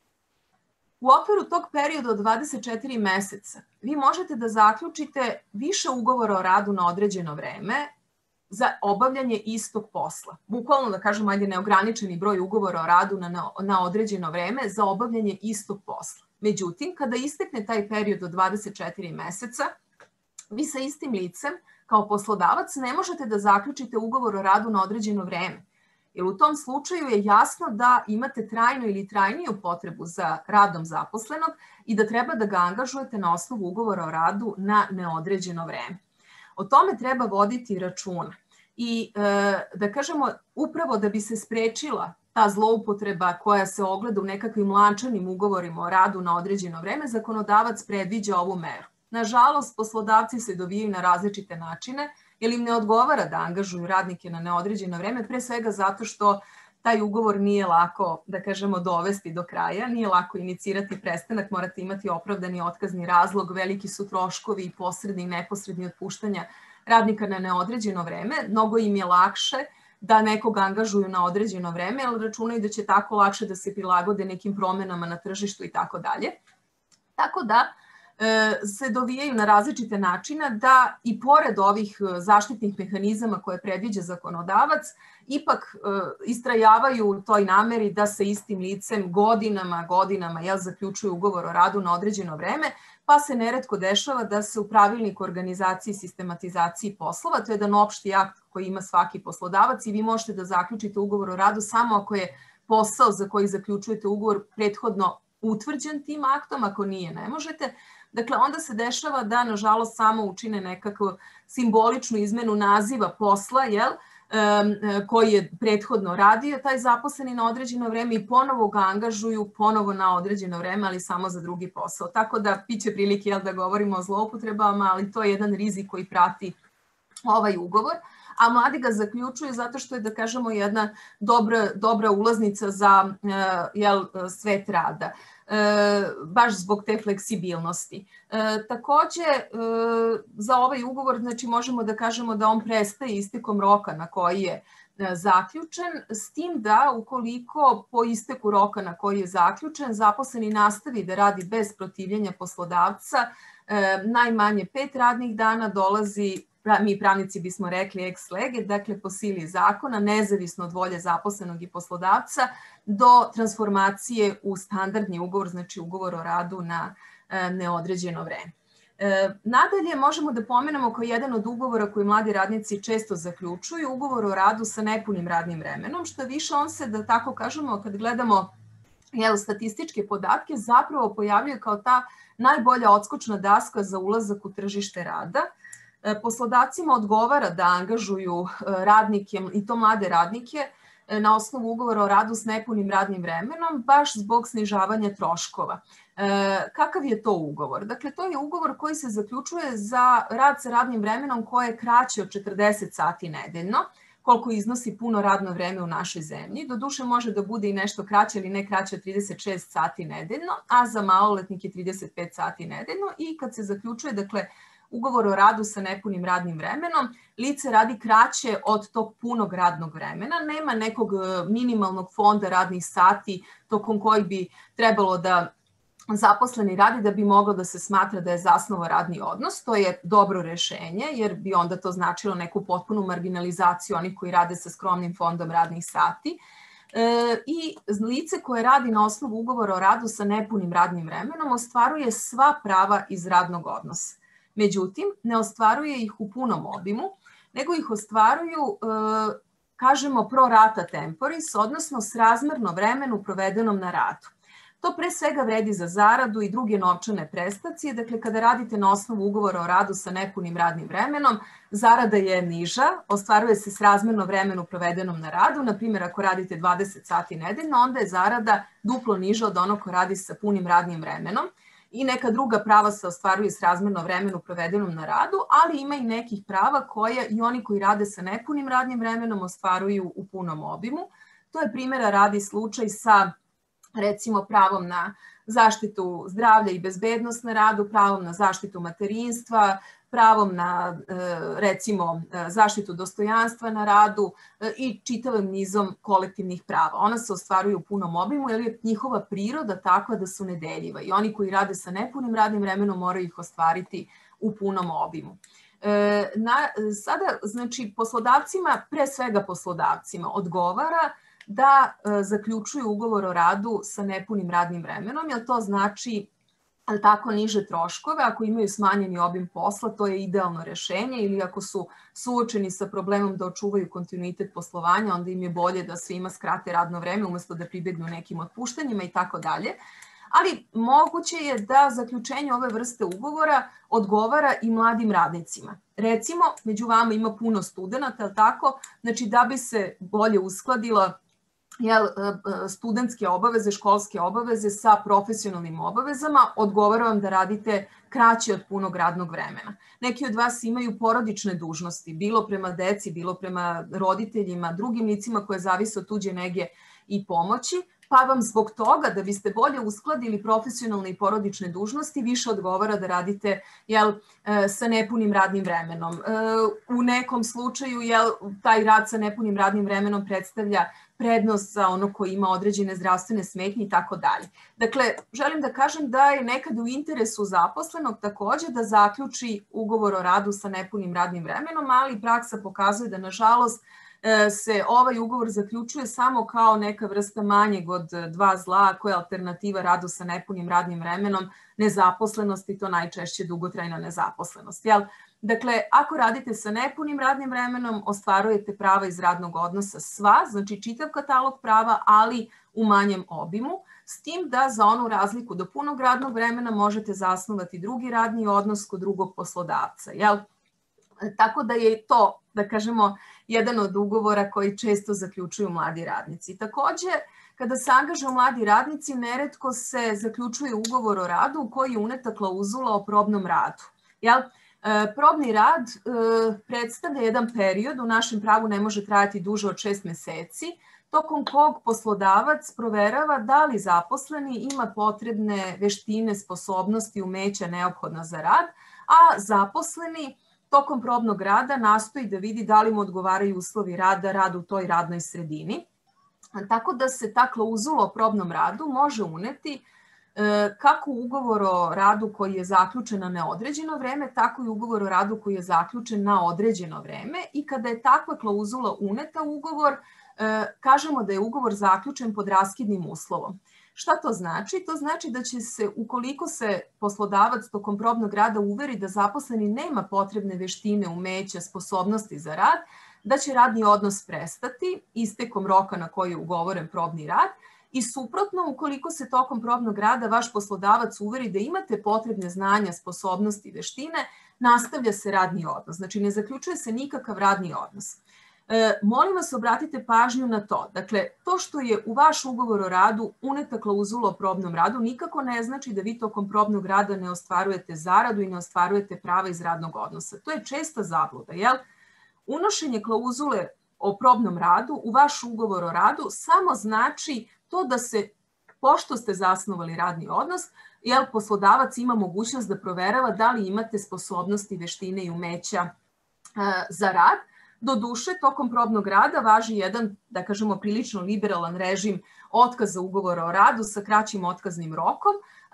U okviru tog perioda od dvadeset četiri meseca vi možete da zaključite više ugovora o radu na određeno vreme za obavljanje istog posla. Bukvalno da kažemo, ajde, neograničeni broj ugovora o radu na, na određeno vreme za obavljanje istog posla. Međutim, kada istekne taj period od dvadeset četiri meseca, vi sa istim licem kao poslodavac ne možete da zaključite ugovor o radu na određeno vreme. Jer u tom slučaju je jasno da imate trajnu ili trajniju potrebu za radom zaposlenog i da treba da ga angažujete na osnovu ugovora o radu na neodređeno vreme. O tome treba voditi računa. I da kažemo, upravo da bi se sprečila ta zloupotreba koja se ogleda u nekakvim lančanim ugovorima o radu na određeno vreme, zakonodavac predviđa ovu meru. Nažalost, poslodavci se dovijaju na različite načine, jer im ne odgovara da angažuju radnike na neodređeno vreme, pre svega zato što taj ugovor nije lako, da kažemo, dovesti do kraja, nije lako inicirati prestanak, morate imati opravdani otkazni razlog, veliki su troškovi i posredni i neposredni otpuštanja radnika na neodređeno vreme. Mnogo im je lakše da nekog angažuju na određeno vreme, ali računaju da će tako lakše da se prilagode nekim promenama na tržištu i tako dalje. Tako da se dovijaju na različite načine da i pored ovih zaštitnih mehanizama koje predviđa zakonodavac, ipak istrajavaju u toj nameri da se istim licem godinama, godinama ja, zaključuju ugovor o radu na određeno vreme, pa se neretko dešava da se u pravilniku organizaciji i sistematizaciji poslova, to je jedan opšti akt koji ima svaki poslodavac i vi možete da zaključite ugovor o radu samo ako je posao za koji zaključujete ugovor prethodno utvrđen tim aktom, ako nije, ne možete. Dakle, onda se dešava da, nažalost, samo učine nekakvu simboličnu izmenu naziva posla, jel, koji je prethodno radio taj zaposleni na određeno vreme i ponovo ga angažuju ponovo na određeno vreme, ali samo za drugi posao. Tako da biće prilike, jel, da govorimo o zloupotrebama, ali to je jedan rizik koji prati ovaj ugovor. A mladi ga zaključuju zato što je, da kažemo, jedna dobra, dobra ulaznica za jel, svet rada. E, baš zbog te fleksibilnosti. E, takođe, e, za ovaj ugovor, znači, možemo da kažemo da on prestaje istekom roka na koji je e, zaključen, s tim da ukoliko po isteku roka na koji je zaključen zaposleni nastavi da radi bez protivljenja poslodavca, e, najmanje pet radnih dana dolazi, mi pravnici bismo rekli ex lege, dakle po sili zakona, nezavisno od volje zaposlenog i poslodavca, do transformacije u standardni ugovor, znači ugovor o radu na neodređeno vreme. Nadalje, možemo da pomenemo kao jedan od ugovora koji mladi radnici često zaključuju, ugovor o radu sa nepunim radnim vremenom, što više on se, da tako kažemo, kad gledamo jel, statističke podatke, zapravo pojavljuje kao ta najbolja odskočna daska za ulazak u tržište rada. Poslodavcima odgovara da angažuju radnike, i to mlade radnike, na osnovu ugovora o radu s nepunim radnim vremenom, baš zbog snižavanja troškova. E, kakav je to ugovor? Dakle, to je ugovor koji se zaključuje za rad sa radnim vremenom koje je kraće od četrdeset sati nedeljno, koliko iznosi puno radno vreme u našoj zemlji. Doduše može da bude i nešto kraće ili ne kraće od trideset šest sati nedeljno, a za maloletnike trideset pet sati nedeljno. I kad se zaključuje, dakle, ugovor o radu sa nepunim radnim vremenom, lice radi kraće od tog punog radnog vremena, nema nekog minimalnog fonda radnih sati tokom koji bi trebalo da zaposleni radi da bi moglo da se smatra da je zasnovao radni odnos. To je dobro rešenje jer bi onda to značilo neku potpunu marginalizaciju onih koji rade sa skromnim fondom radnih sati. E, I lice koje radi na osnovu ugovora o radu sa nepunim radnim vremenom ostvaruje sva prava iz radnog odnosa. Međutim, ne ostvaruje ih u punom obimu, nego ih ostvaruju, kažemo, pro rata temporis, odnosno srazmerno vremenu provedenom na radu. To pre svega vredi za zaradu i druge novčane prestacije. Dakle, kada radite na osnovu ugovora o radu sa nepunim radnim vremenom, zarada je niža, ostvaruje se srazmerno vremenu provedenom na radu. Na primjer, ako radite dvadeset sati nedeljno, onda je zarada duplo niža od onog ko radi sa punim radnim vremenom. I neka druga prava se ostvaruju srazmerno vremenu provedenom na radu, ali ima i nekih prava koje i oni koji rade sa nepunim radnim vremenom ostvaruju u punom obimu. To je primjera radi slučaj sa, recimo, pravom na zaštitu zdravlja i bezbednost na radu, pravom na zaštitu materinstva, pravom na, recimo, zaštitu dostojanstva na radu i čitavim nizom kolektivnih prava. Ona se ostvaruju u punom obimu jer je njihova priroda takva da su nedeljiva i oni koji rade sa nepunim radnim vremenom moraju ih ostvariti u punom obimu. Na, sada, znači, poslodavcima, pre svega poslodavcima, odgovara da zaključuju ugovor o radu sa nepunim radnim vremenom, jer to znači ali tako niže troškove. Ako imaju smanjeni obim posla, to je idealno rešenje, ili ako su suočeni sa problemom da očuvaju kontinuitet poslovanja, onda im je bolje da svima skrate radno vreme umesto da pribegnu nekim otpuštanjima i tako dalje. Ali moguće je da zaključenje ove vrste ugovora odgovara i mladim radnicima. Recimo, među vama ima puno studenata, ali tako, znači da bi se bolje uskladila jel, studentske obaveze, školske obaveze sa profesionalnim obavezama, odgovara vam da radite kraće od punog radnog vremena. Neki od vas imaju porodične dužnosti, bilo prema deci, bilo prema roditeljima, drugim licima koje zavise od tuđe nege i pomoći, pa vam zbog toga, da biste bolje uskladili profesionalne i porodične dužnosti, više odgovara da radite jel, sa nepunim radnim vremenom. U nekom slučaju jel, taj rad sa nepunim radnim vremenom predstavlja prednost za ono koji ima određene zdravstvene smetnje i tako dalje. Dakle, želim da kažem da je nekad u interesu zaposlenog takođe da zaključi ugovor o radu sa nepunim radnim vremenom, ali praksa pokazuje da, nažalost, se ovaj ugovor zaključuje samo kao neka vrsta manjeg od dva zla, koja je alternativa radu sa nepunim radnim vremenom, nezaposlenost i to najčešće dugotrajna nezaposlenost. Jel? Dakle, ako radite sa nepunim radnim vremenom, ostvarujete prava iz radnog odnosa sva, znači čitav katalog prava, ali u manjem obimu. s tim da za onu razliku do punog radnog vremena možete zasnovati drugi radni odnos kod drugog poslodavca. Jel? Tako da je to, da kažemo, jedan od ugovora koji često zaključuju mladi radnici. Takođe, kada se angažuju mladi radnici, neretko se zaključuje ugovor o radu u koji je uneta klauzula o probnom radu. Jel? Probni rad predstavlja jedan period, u našem pravu ne može trajati duže od šest meseci, tokom kog poslodavac proverava da li zaposleni ima potrebne veštine, sposobnosti, umeća neophodna za rad, a zaposleni tokom probnog rada nastoji da vidi da li mu odgovaraju uslovi rada, rad u toj radnoj sredini. Tako da se ta klauzula o probnom radu može uneti kako ugovor o radu koji je zaključen na neodređeno vreme, tako i ugovor o radu koji je zaključen na određeno vreme i kada je takva klauzula uneta u ugovor, kažemo da je ugovor zaključen pod raskidnim uslovom. Šta to znači? To znači da će se, ukoliko se poslodavac tokom probnog rada uveri da zaposleni nema potrebne veštine, umeća, sposobnosti za rad, da će radni odnos prestati istekom roka na koji je ugovoren probni rad i suprotno, ukoliko se tokom probnog rada vaš poslodavac uveri da imate potrebne znanja, sposobnosti i veštine, nastavlja se radni odnos. Znači, ne zaključuje se nikakav radni odnos. E, molim vas, obratite pažnju na to. Dakle, to što je u vaš ugovor o radu uneta klauzula o probnom radu nikako ne znači da vi tokom probnog rada ne ostvarujete zaradu i ne ostvarujete prava iz radnog odnosa. To je česta zabluda, jel? Unošenje klauzule o probnom radu u vaš ugovor o radu samo znači to da se, pošto ste zasnovali radni odnos, jel, poslodavac ima mogućnost da proverava da li imate sposobnosti, veštine i umeća e, za rad. Doduše, tokom probnog rada važi jedan, da kažemo, prilično liberalan režim otkaza ugovora o radu sa kraćim otkaznim rokom,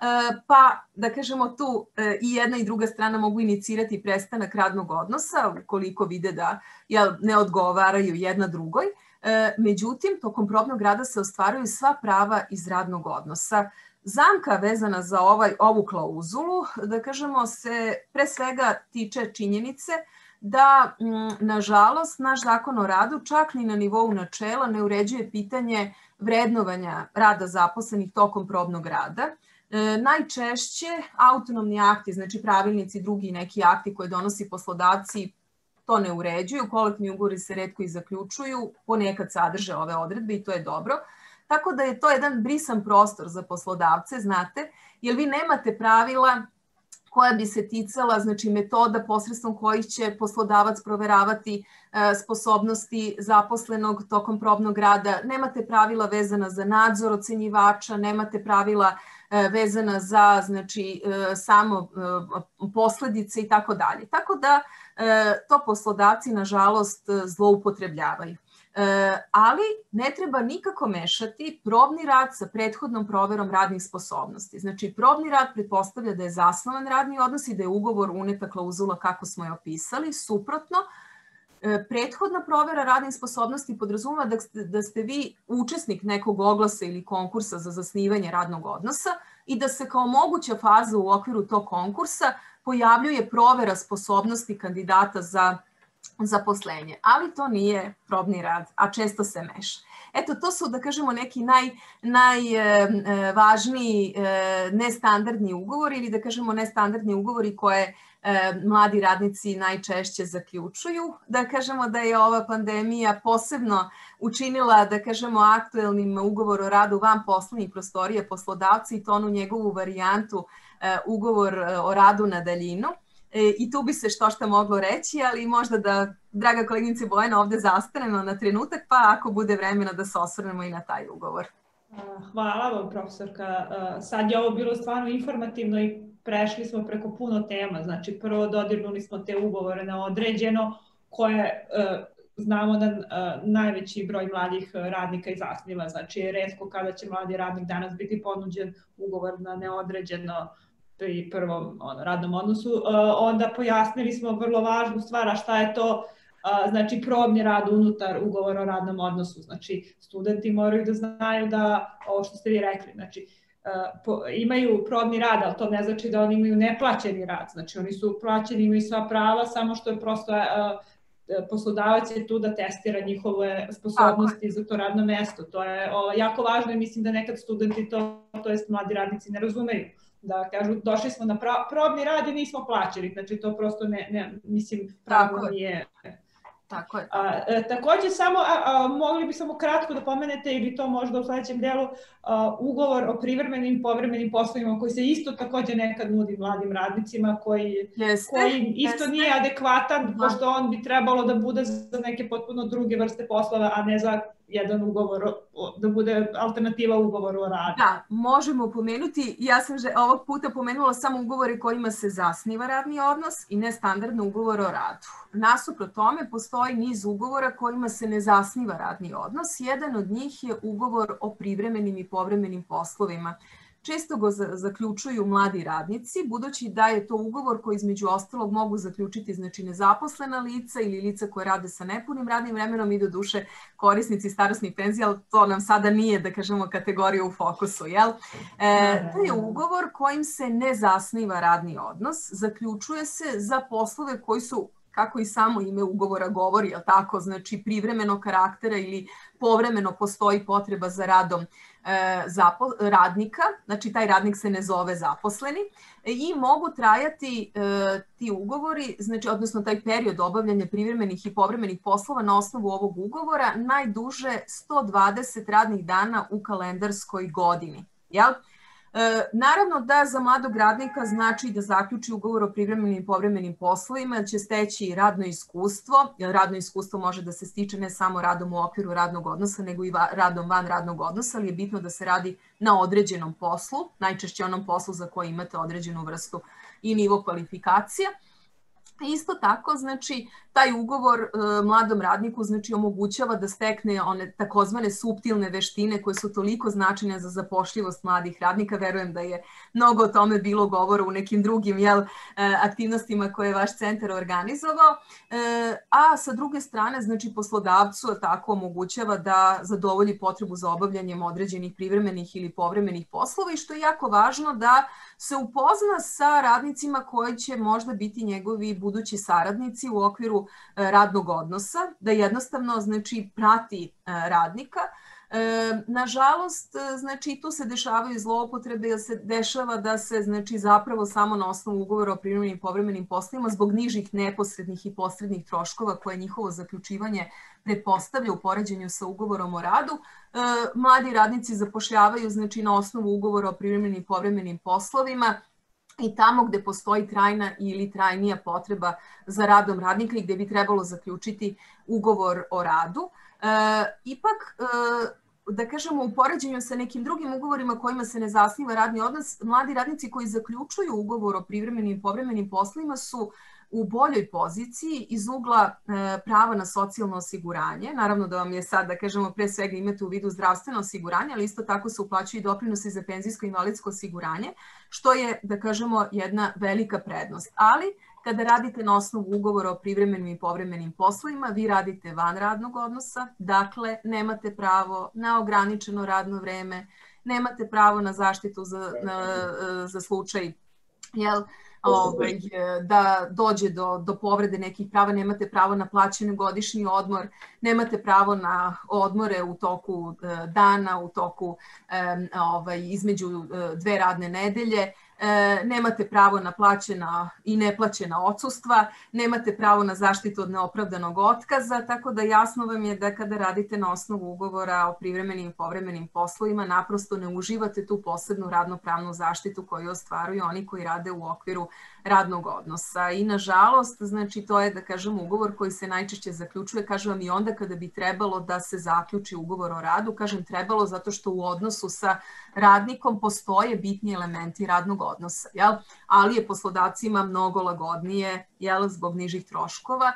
pa, da kažemo, tu i jedna i druga strana mogu inicirati prestanak radnog odnosa ukoliko vide da jel, ne odgovaraju jedna drugoj. Međutim, tokom probnog rada se ostvaruju sva prava iz radnog odnosa. Zamka vezana za ovaj, ovu klauzulu, da kažemo, se pre svega tiče činjenice da, nažalost, naš zakon o radu čak ni na nivou načela ne uređuje pitanje vrednovanja rada zaposlenih tokom probnog rada. E, najčešće autonomni akti, znači pravilnici i drugi neki akti koje donosi poslodavci, to ne uređuju, kolektivni ugovori se retko i zaključuju, ponekad sadrže ove odredbe i to je dobro. Tako da je to jedan brisan prostor za poslodavce, znate, jer vi nemate pravila koja bi se ticala, znači metoda posredstvom kojih će poslodavac proveravati e, sposobnosti zaposlenog tokom probnog rada, nemate pravila vezana za nadzor ocenjivača, nemate pravila e, vezana za, znači, e, samo e, posledice i tako dalje. Tako da e, to poslodavci, nažalost, zloupotrebljavaju. E, ali ne treba nikako mešati probni rad sa prethodnom proverom radnih sposobnosti. Znači, probni rad pretpostavlja da je zasnovan radni odnos i da je ugovor uneta klauzula kako smo je opisali. Suprotno, e, prethodna provera radnih sposobnosti podrazumeva da ste, da ste vi učesnik nekog oglasa ili konkursa za zasnivanje radnog odnosa i da se kao moguća faza u okviru tog konkursa pojavljuje provera sposobnosti kandidata za zaposlenje, ali to nije probni rad, a često se meša. Eto, to su, da kažemo, neki naj, najvažniji nestandardni ugovori ili, da kažemo, nestandardni ugovori koje mladi radnici najčešće zaključuju. Da kažemo da je ova pandemija posebno učinila, da kažemo, aktuelnim ugovor o radu van poslovnih prostorija poslodavca i to onu njegovu varijantu ugovor o radu na daljinu. I tu bi se što šta moglo reći, ali možda da, draga koleginice Bojana, ovde zastanemo na trenutak, pa ako bude vremena da se osvrnemo i na taj ugovor. Hvala vam, profesorka. Sad je ovo bilo stvarno informativno i prešli smo preko puno tema. Znači, prvo dodirnuli smo te ugovore na određeno, koje znamo da najveći broj mladih radnika i zasniva. Znači, je retko kada će mladi radnik danas biti ponuđen ugovor na neodređeno pri prvom ono, radnom odnosu. Uh, onda pojasnili smo vrlo važnu stvar, a šta je to uh, znači probni rad unutar ugovora o radnom odnosu. Znači, studenti moraju da znaju da, ovo što ste vi rekli, znači, uh, po, imaju probni rad, ali to ne znači da oni imaju neplaćeni rad. Znači, oni su plaćeni, imaju sva prava, samo što je prosto uh, poslodavac je tu da testira njihove sposobnosti za to radno mesto. To je jako važno i mislim da nekad studenti to, to jest mladi radnici ne razumeju. Da kažu, došli smo na probni rad i nismo plaćeni, znači to prosto ne, ne mislim, pravno nije... Tako je. A, e, takođe, samo, a, a, mogli bi samo kratko da pomenete ili to možda u sledećem delu, a, ugovor o privremenim i povremenim poslovima koji se isto takođe nekad nudi mladim radnicima koji, jeste, koji isto jeste. nije adekvatan, da. Pošto on bi trebalo da bude za neke potpuno druge vrste poslova, a ne za jedan ugovor, da bude alternativa ugovoru o radu. Da, možemo pomenuti, ja sam ovog puta pomenula samo ugovore kojima se zasniva radni odnos i nestandardno ugovor o radu. Nasuprot tome postoji niz ugovora kojima se ne zasniva radni odnos. Jedan od njih je ugovor o privremenim i povremenim poslovima. Često ga zaključuju mladi radnici, budući da je to ugovor koji između ostalog mogu zaključiti znači nezaposlena lica ili lica koje rade sa nepunim radnim vremenom i do duše korisnici starosnih penzija, ali to nam sada nije, da kažemo, kategorija u fokusu. Jel? E, to je ugovor kojim se ne zasniva radni odnos, zaključuje se za poslove koji su, kako i samo ime ugovora govori, jel tako, znači privremenog karaktera ili povremeno postoji potreba za radom e, zapo, radnika, znači taj radnik se ne zove zaposleni i mogu trajati e, ti ugovori, znači odnosno taj period obavljanja privremenih i povremenih poslova na osnovu ovog ugovora najduže sto dvadeset radnih dana u kalendarskoj godini, jel? E, naravno da za mladog radnika znači da zaključi ugovor o privremenim i povremenim poslovima, će steći radno iskustvo, jer radno iskustvo može da se stiče ne samo radom u okviru radnog odnosa, nego i va, radom van radnog odnosa, ali je bitno da se radi na određenom poslu, najčešće onom poslu za koji imate određenu vrstu i nivo kvalifikacija. Isto tako, znači, taj ugovor e, mladom radniku znači, omogućava da stekne one takozvane suptilne veštine koje su toliko značajne za zapošljivost mladih radnika. Verujem da je mnogo o tome bilo govora u nekim drugim jel, aktivnostima koje je vaš centar organizovao. E, a sa druge strane, znači, poslodavcu tako omogućava da zadovolji potrebu za obavljanjem određenih privremenih ili povremenih poslova i što je jako važno da se upozna sa radnicima koji će možda biti njegovi budući saradnici u okviru radnog odnosa, da jednostavno znači prati radnika. Nažalost, znači tu se dešavaju zloupotrebe, jer se dešava da se znači zapravo samo na osnovu ugovora o privremenim i povremenim poslovima zbog nižih neposrednih i posrednih troškova koje njihovo zaključivanje pretpostavlja u poređenju sa ugovorom o radu, mladi radnici zapošljavaju znači na osnovu ugovora o privremenim i povremenim poslovima i tamo gde postoji trajna ili trajnija potreba za radom radnika i gde bi trebalo zaključiti ugovor o radu. E, ipak, e, da kažemo, u poređenju sa nekim drugim ugovorima kojima se ne zasniva radni odnos, mladi radnici koji zaključuju ugovor o privremenim i povremenim poslovima su u boljoj poziciji iz ugla e, prava na socijalno osiguranje. Naravno da vam je sad, da kažemo, pre svega imate u vidu zdravstveno osiguranje, ali isto tako se uplaćuju i doprinosi za penzijsko i invalidsko osiguranje, što je, da kažemo, jedna velika prednost. Ali, kada radite na osnovu ugovora o privremenim i povremenim poslovima, vi radite van radnog odnosa, dakle, nemate pravo na ograničeno radno vreme, nemate pravo na zaštitu za, na, za slučaj, jel, Ovaj, da dođe do, do povrede nekih prava, nemate pravo na plaćeni godišnji odmor, nemate pravo na odmore u toku e, dana, u toku e, ovaj, između e, dve radne nedelje, e, nemate pravo na plaćena i neplaćena odsustva, nemate pravo na zaštitu od neopravdanog otkaza, tako da jasno vam je da kada radite na osnovu ugovora o privremenim i povremenim poslovima, naprosto ne uživate tu posebnu radnopravnu zaštitu koju ostvaruju oni koji rade u okviru radnog odnosa. I nažalost, znači to je, da kažem, ugovor koji se najčešće zaključuje, kažem vam, i onda kada bi trebalo da se zaključi ugovor o radu, kažem trebalo zato što u odnosu sa radnikom postoje bitni elementi radnog odnosa, jel? Ali je poslodavcima mnogo lagodnije, jel, zbog nižih troškova,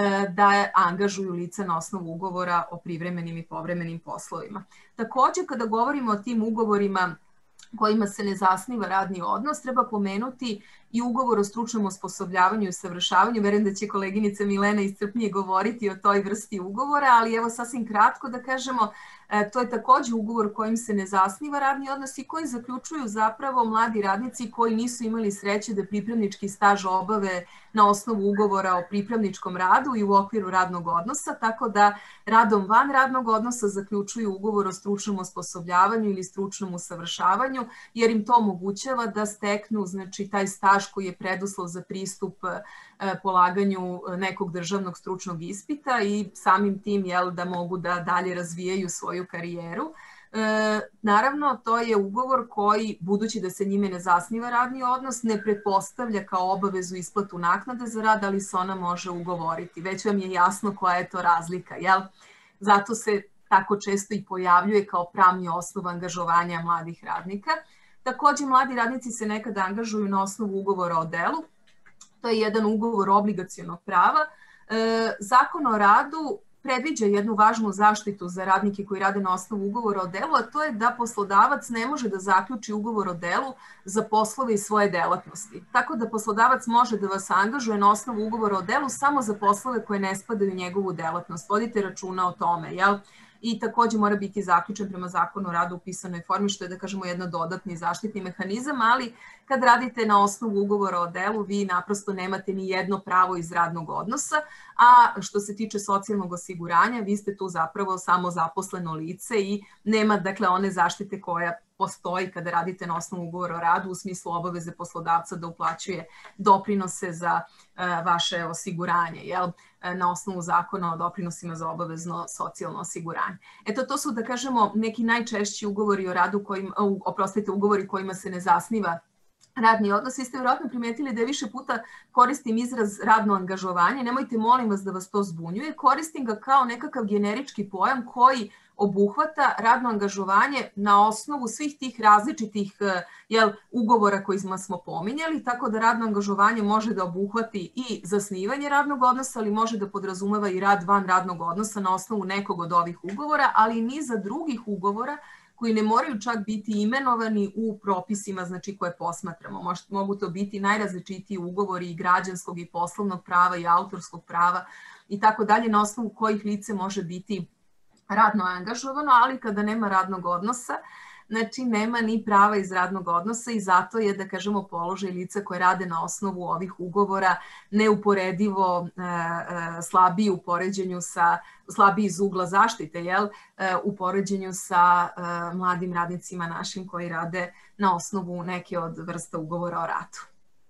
da angažuju lica na osnovu ugovora o privremenim i povremenim poslovima. Takođe, kada govorimo o tim ugovorima kojima se ne zasniva radni odnos, treba pomenuti i ugovor o stručnom osposobljavanju i usavršavanju. Verujem da će koleginica Milena iscrpnije govoriti o toj vrsti ugovora, ali evo sasvim kratko da kažemo, to je takođe ugovor kojim se ne zasniva radni odnos i koji zaključuju zapravo mladi radnici koji nisu imali sreće da pripravnički staž obave na osnovu ugovora o pripravničkom radu i u okviru radnog odnosa, tako da radom van radnog odnosa zaključuju ugovor o stručnom osposobljavanju ili stručnom usavršavanju, jer im to omogućava da steknu, znači, taj staž koji je preduslov za pristup polaganju nekog državnog stručnog ispita i samim tim, jel, da mogu da dalje razvijaju svoju karijeru. E, naravno, to je ugovor koji, budući da se njime ne zasniva radni odnos, ne pretpostavlja kao obavezu isplatu naknade za rad, ali se ona može ugovoriti. Već vam je jasno koja je to razlika, jel? Zato se tako često i pojavljuje kao pravni osnov angažovanja mladih radnika. Takođe, mladi radnici se nekada angažuju na osnovu ugovora o delu. To je jedan ugovor obligacionog prava. E, Zakon o radu predviđa jednu važnu zaštitu za radnike koji rade na osnovu ugovora o delu, a to je da poslodavac ne može da zaključi ugovor o delu za poslove iz svoje delatnosti. Tako da poslodavac može da vas angažuje na osnovu ugovora o delu samo za poslove koje ne spadaju u njegovu delatnost. Vodite računa o tome, jel? I takođe mora biti zaključen prema Zakonu o radu u pisanoj formi, što je, da kažemo, jedan dodatni zaštitni mehanizam, ali kad radite na osnovu ugovora o delu, vi naprosto nemate ni jedno pravo iz radnog odnosa, a što se tiče socijalnog osiguranja, vi ste tu zapravo samo zaposleno lice i nema, dakle, one zaštite koja postoji kada radite na osnovu ugovora o radu u smislu obaveze poslodavca da uplaćuje doprinose za vaše osiguranje, jel? Na osnovu Zakona o doprinosima za obavezno socijalno osiguranje. Eto, to su, da kažemo, neki najčešći ugovori o radu, kojim, oprostite, ugovori kojima se ne zasniva radni odnos. Vi ste vjerojatno primetili da je više puta koristim izraz radno angažovanje. Nemojte, molim vas, da vas to zbunjuje. Koristim ga kao nekakav generički pojam koji obuhvata radno angažovanje na osnovu svih tih različitih, jel, ugovora koji smo pominjali, tako da radno angažovanje može da obuhvati i zasnivanje radnog odnosa, ali može da podrazumeva i rad van radnog odnosa na osnovu nekog od ovih ugovora, ali i niza drugih ugovora koji ne moraju čak biti imenovani u propisima, znači, koje posmatramo. Mogu to biti najrazličitiji ugovori i građanskog i poslovnog prava i autorskog prava i tako dalje, na osnovu kojih lice može biti radno angažovano, ali kada nema radnog odnosa, znači nema ni prava iz radnog odnosa i zato je, da kažemo, položaj lica koje rade na osnovu ovih ugovora neuporedivo slabiji u poređenju sa, slabiji iz ugla zaštite, jel, u poređenju sa mladim radnicima našim koji rade na osnovu neke od vrsta ugovora o radu.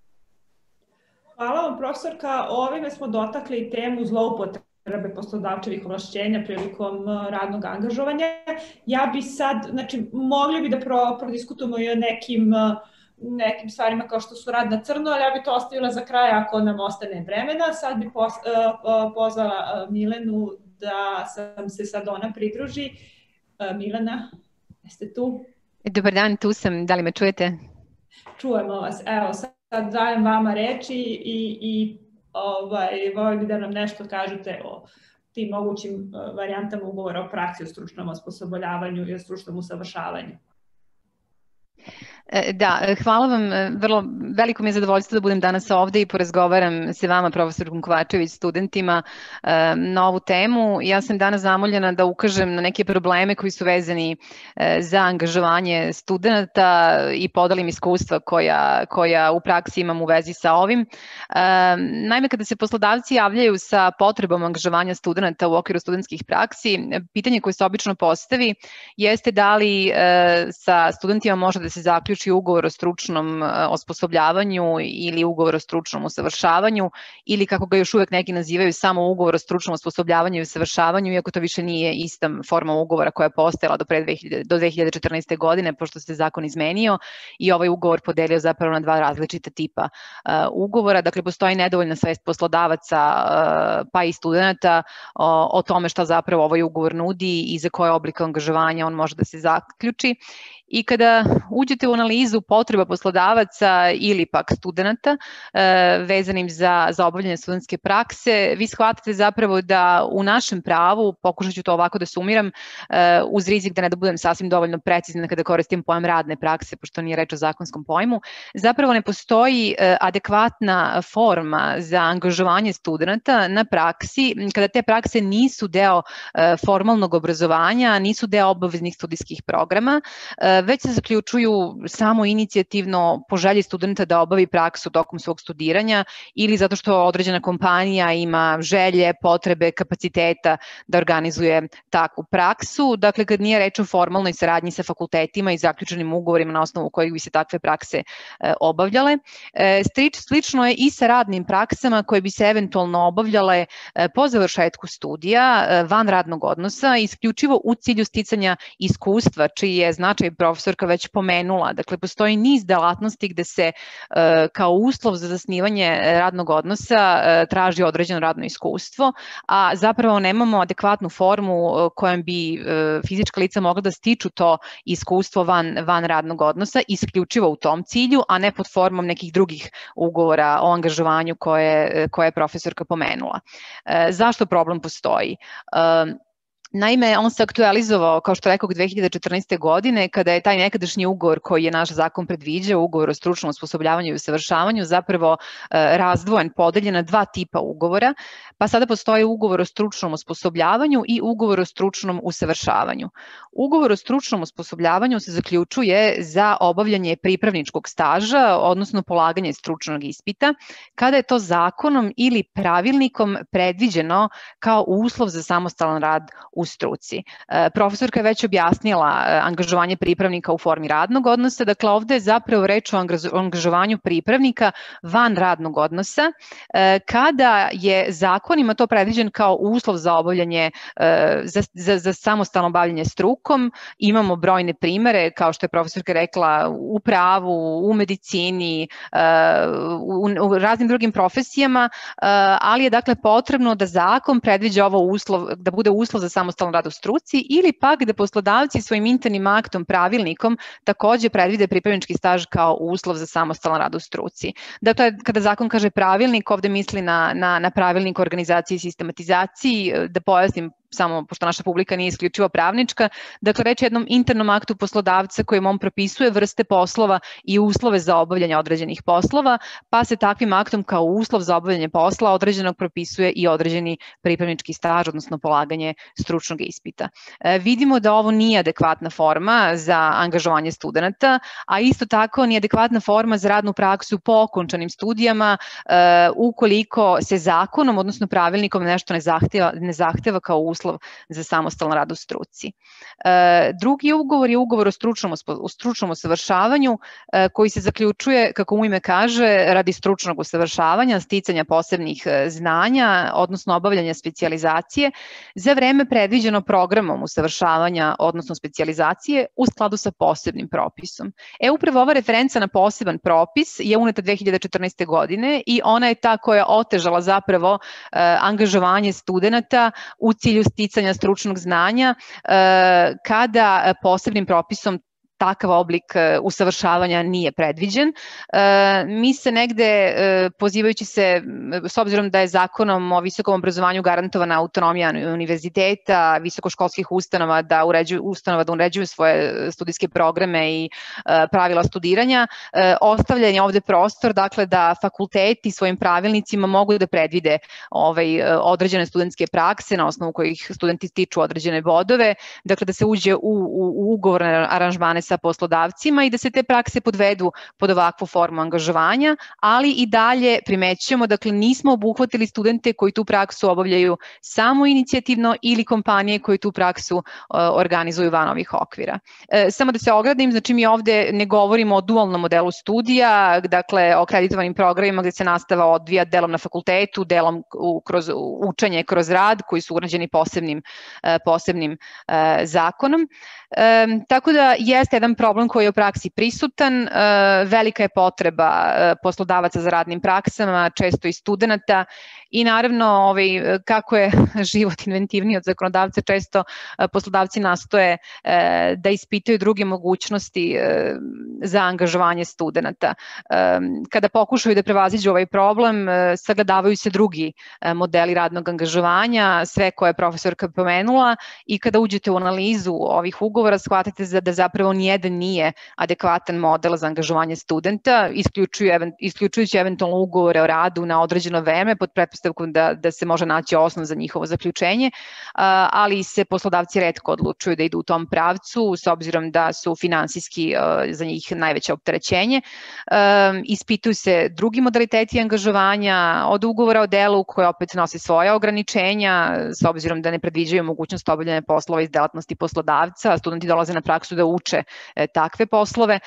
Hvala vam, profesorka. Ovime smo dotakli temu zloupotrebe poslodavčevih ovlašćenja prilikom radnog angažovanja. Ja bi sad, znači, mogli bi da pro, prodiskutujemo i o nekim, nekim stvarima kao što su rad na crno, ali ja bi to ostavila za kraj ako nam ostane vremena. Sad bi pos, pozvala Milenu da sam se sad ona pridruži. Milena, jeste tu? Dobar dan, tu sam. Da li me čujete? Čujemo vas. Evo, sad dajem vama reči i, i Ovaj, volim da nam nešto kažete o tim mogućim varijantama ugovora o praksi, o stručnom osposobljavanju i o stručnom usavršavanju. Da, hvala vam. Vrlo veliko mi je zadovoljstvo da budem danas ovde i porazgovaram sa vama, profesorkom Kovačević, studentima na ovu temu. Ja sam danas zamoljena da ukažem na neke probleme koji su vezani za angažovanje studenta i podelim iskustva koja, koja u praksi imam u vezi sa ovim. Naime, kada se poslodavci javljaju sa potrebom angažovanja studenta u okviru studentskih praksi, pitanje koje se obično postavi jeste da li sa studentima može da se zaključi ugovor o stručnom osposobljavanju ili ugovor o stručnom usavršavanju ili, kako ga još uvek neki nazivaju, samo ugovor o stručnom osposobljavanju i usavršavanju, iako to više nije ista forma ugovora koja je postojala do, pre do dve hiljade četrnaeste. godine, pošto se zakon izmenio i ovaj ugovor podelio zapravo na dva različita tipa uh, ugovora. Dakle, postoji nedovoljna svest poslodavaca uh, pa i studenta o, o tome šta zapravo ovaj ugovor nudi i za koje oblike angažovanja on može da se zaključi. I kada uđete u analizu potreba poslodavaca ili pak studenta vezanim za, za obavljanje studentske prakse, vi shvatate zapravo da u našem pravu, pokušat ću to ovako da sumiram, uz rizik da ne da budem sasvim dovoljno precizna kada koristim pojam radne prakse, pošto nije reč o zakonskom pojmu, zapravo ne postoji adekvatna forma za angažovanje studenta na praksi, kada te prakse nisu deo formalnog obrazovanja, nisu deo obaveznih studijskih programa, već se zaključuju samo inicijativno po želji studenta da obavi praksu tokom svog studiranja ili zato što određena kompanija ima želje, potrebe, kapaciteta da organizuje takvu praksu. Dakle, kad nije reč o formalnoj saradnji sa fakultetima i zaključenim ugovorima na osnovu kojih bi se takve prakse obavljale. Slično je i sa radnim praksama koje bi se eventualno obavljale po završetku studija van radnog odnosa, isključivo u cilju sticanja iskustva, čiji je značaj profesorka već pomenula. Dakle, postoji niz delatnosti gde se kao uslov za zasnivanje radnog odnosa traži određeno radno iskustvo, a zapravo nemamo adekvatnu formu kojom bi fizička lica mogla da stiču to iskustvo van, van radnog odnosa, isključivo u tom cilju, a ne pod formom nekih drugih ugovora o angažovanju koje, koje je profesorka pomenula. Zašto problem postoji? Naime, on se aktualizovao, kao što rekao, dve hiljade četrnaeste. godine, kada je taj nekadašnji ugovor koji je naš zakon predviđao, ugovor o stručnom osposobljavanju i usavršavanju, zapravo razdvojen, podeljen na dva tipa ugovora, pa sada postoji ugovor o stručnom osposobljavanju i ugovor o stručnom usavršavanju. Ugovor o stručnom osposobljavanju se zaključuje za obavljanje pripravničkog staža, odnosno polaganje stručnog ispita, kada je to zakonom ili pravilnikom predviđeno kao uslov za samostalan rad u struci. Profesorka je već objasnila angažovanje pripravnika u formi radnog odnosa, dakle ovde je zapravo reč o angažovanju pripravnika van radnog odnosa, kada je zakonima to predviđen kao uslov za obavljanje, za, za, za samostalno bavljanje strukom. Imamo brojne primere, kao što je profesorka rekla, u pravu, u medicini, u, u raznim drugim profesijama, ali je dakle potrebno da zakon predviđa ovo uslov, da bude uslov za samostalan rad u struci, ili pak da poslodavci svojim internim aktom, pravilnikom, takođe predvide pripravnički staž kao uslov za samostalan rad u struci. Dakle, kada zakon kaže pravilnik, ovde misli na, na, na pravilnik o organizaciji i sistematizaciji. Da pojasnim, samo pošto naša publika nije isključivo pravnička, dakle reč je jednom internom aktu poslodavca kojim on propisuje vrste poslova i uslove za obavljanje određenih poslova, pa se takvim aktom kao uslov za obavljanje posla određenog propisuje i određeni pripravnički staž, odnosno polaganje stručnog ispita. E, vidimo da ovo nije adekvatna forma za angažovanje studenta, a isto tako nije adekvatna forma za radnu praksu po okončanim studijama e, ukoliko se zakonom, odnosno pravilnikom nešto ne zahteva, ne zahteva kao uslov uslov za samostalan rad u struci. E, drugi ugovor je ugovor o stručnom, o stručnom usavršavanju e, koji se zaključuje, kako mu ime kaže, radi stručnog usavršavanja, sticanja posebnih znanja, odnosno obavljanja specijalizacije za vreme predviđeno programom usavršavanja, odnosno specijalizacije u skladu sa posebnim propisom. E, upravo ova referenca na poseban propis je uneta dve hiljade četrnaeste. godine i ona je ta koja otežala zapravo e, angažovanje studenta u cilju sticanja stručnog znanja kada posebnim propisom takav oblik usavršavanja nije predviđen. Mi se negde, pozivajući se, s obzirom da je zakonom o visokom obrazovanju garantovana autonomija univerziteta, visokoškolskih ustanova da uređuju, ustanova da uređuju svoje studijske programe i pravila studiranja, ostavljen je ovde prostor, dakle, da fakulteti svojim pravilnicima mogu da predvide ovaj, određene studentske prakse na osnovu kojih studenti stiču određene bodove, dakle da se uđe u, u, u ugovorne aranžmane sa poslodavcima i da se te prakse podvedu pod ovakvu formu angažovanja, ali i dalje primećujemo, dakle nismo obuhvatili studente koji tu praksu obavljaju samo inicijativno ili kompanije koji tu praksu uh, organizuju van ovih okvira. E, samo da se ogradim, znači mi ovde ne govorimo o dualnom modelu studija, dakle o akreditovanim programima gde se nastava odvija delom na fakultetu, delom u, kroz učenje, kroz rad, koji su urađeni posebnim, uh, posebnim uh, zakonom. E, tako da jeste jedan problem koji je u praksi prisutan, e, velika je potreba e, poslodavaca za radnim praksama, često i studenta, I naravno, ovaj, kako je život inventivniji od zakonodavca, često poslodavci nastoje da ispitaju druge mogućnosti za angažovanje studenta. Kada pokušaju da prevaziđu ovaj problem, sagledavaju se drugi modeli radnog angažovanja, sve koje je profesorka pomenula, i kada uđete u analizu ovih ugovora, shvatite da zapravo nijedan nije adekvatan model za angažovanje studenta, isključujući eventualno ugovore o radu na određeno vreme pod pretpostavkom da, da se može naći osnov za njihovo zaključenje, ali se poslodavci retko odlučuju da idu u tom pravcu, s obzirom da su finansijski za njih najveće opterećenje. Ispituju se drugi modaliteti angažovanja, od ugovora o delu koje opet nose svoje ograničenja, s obzirom da ne predviđaju mogućnost obavljanja poslova iz delatnosti poslodavca. Studenti dolaze na praksu da uče takve poslove,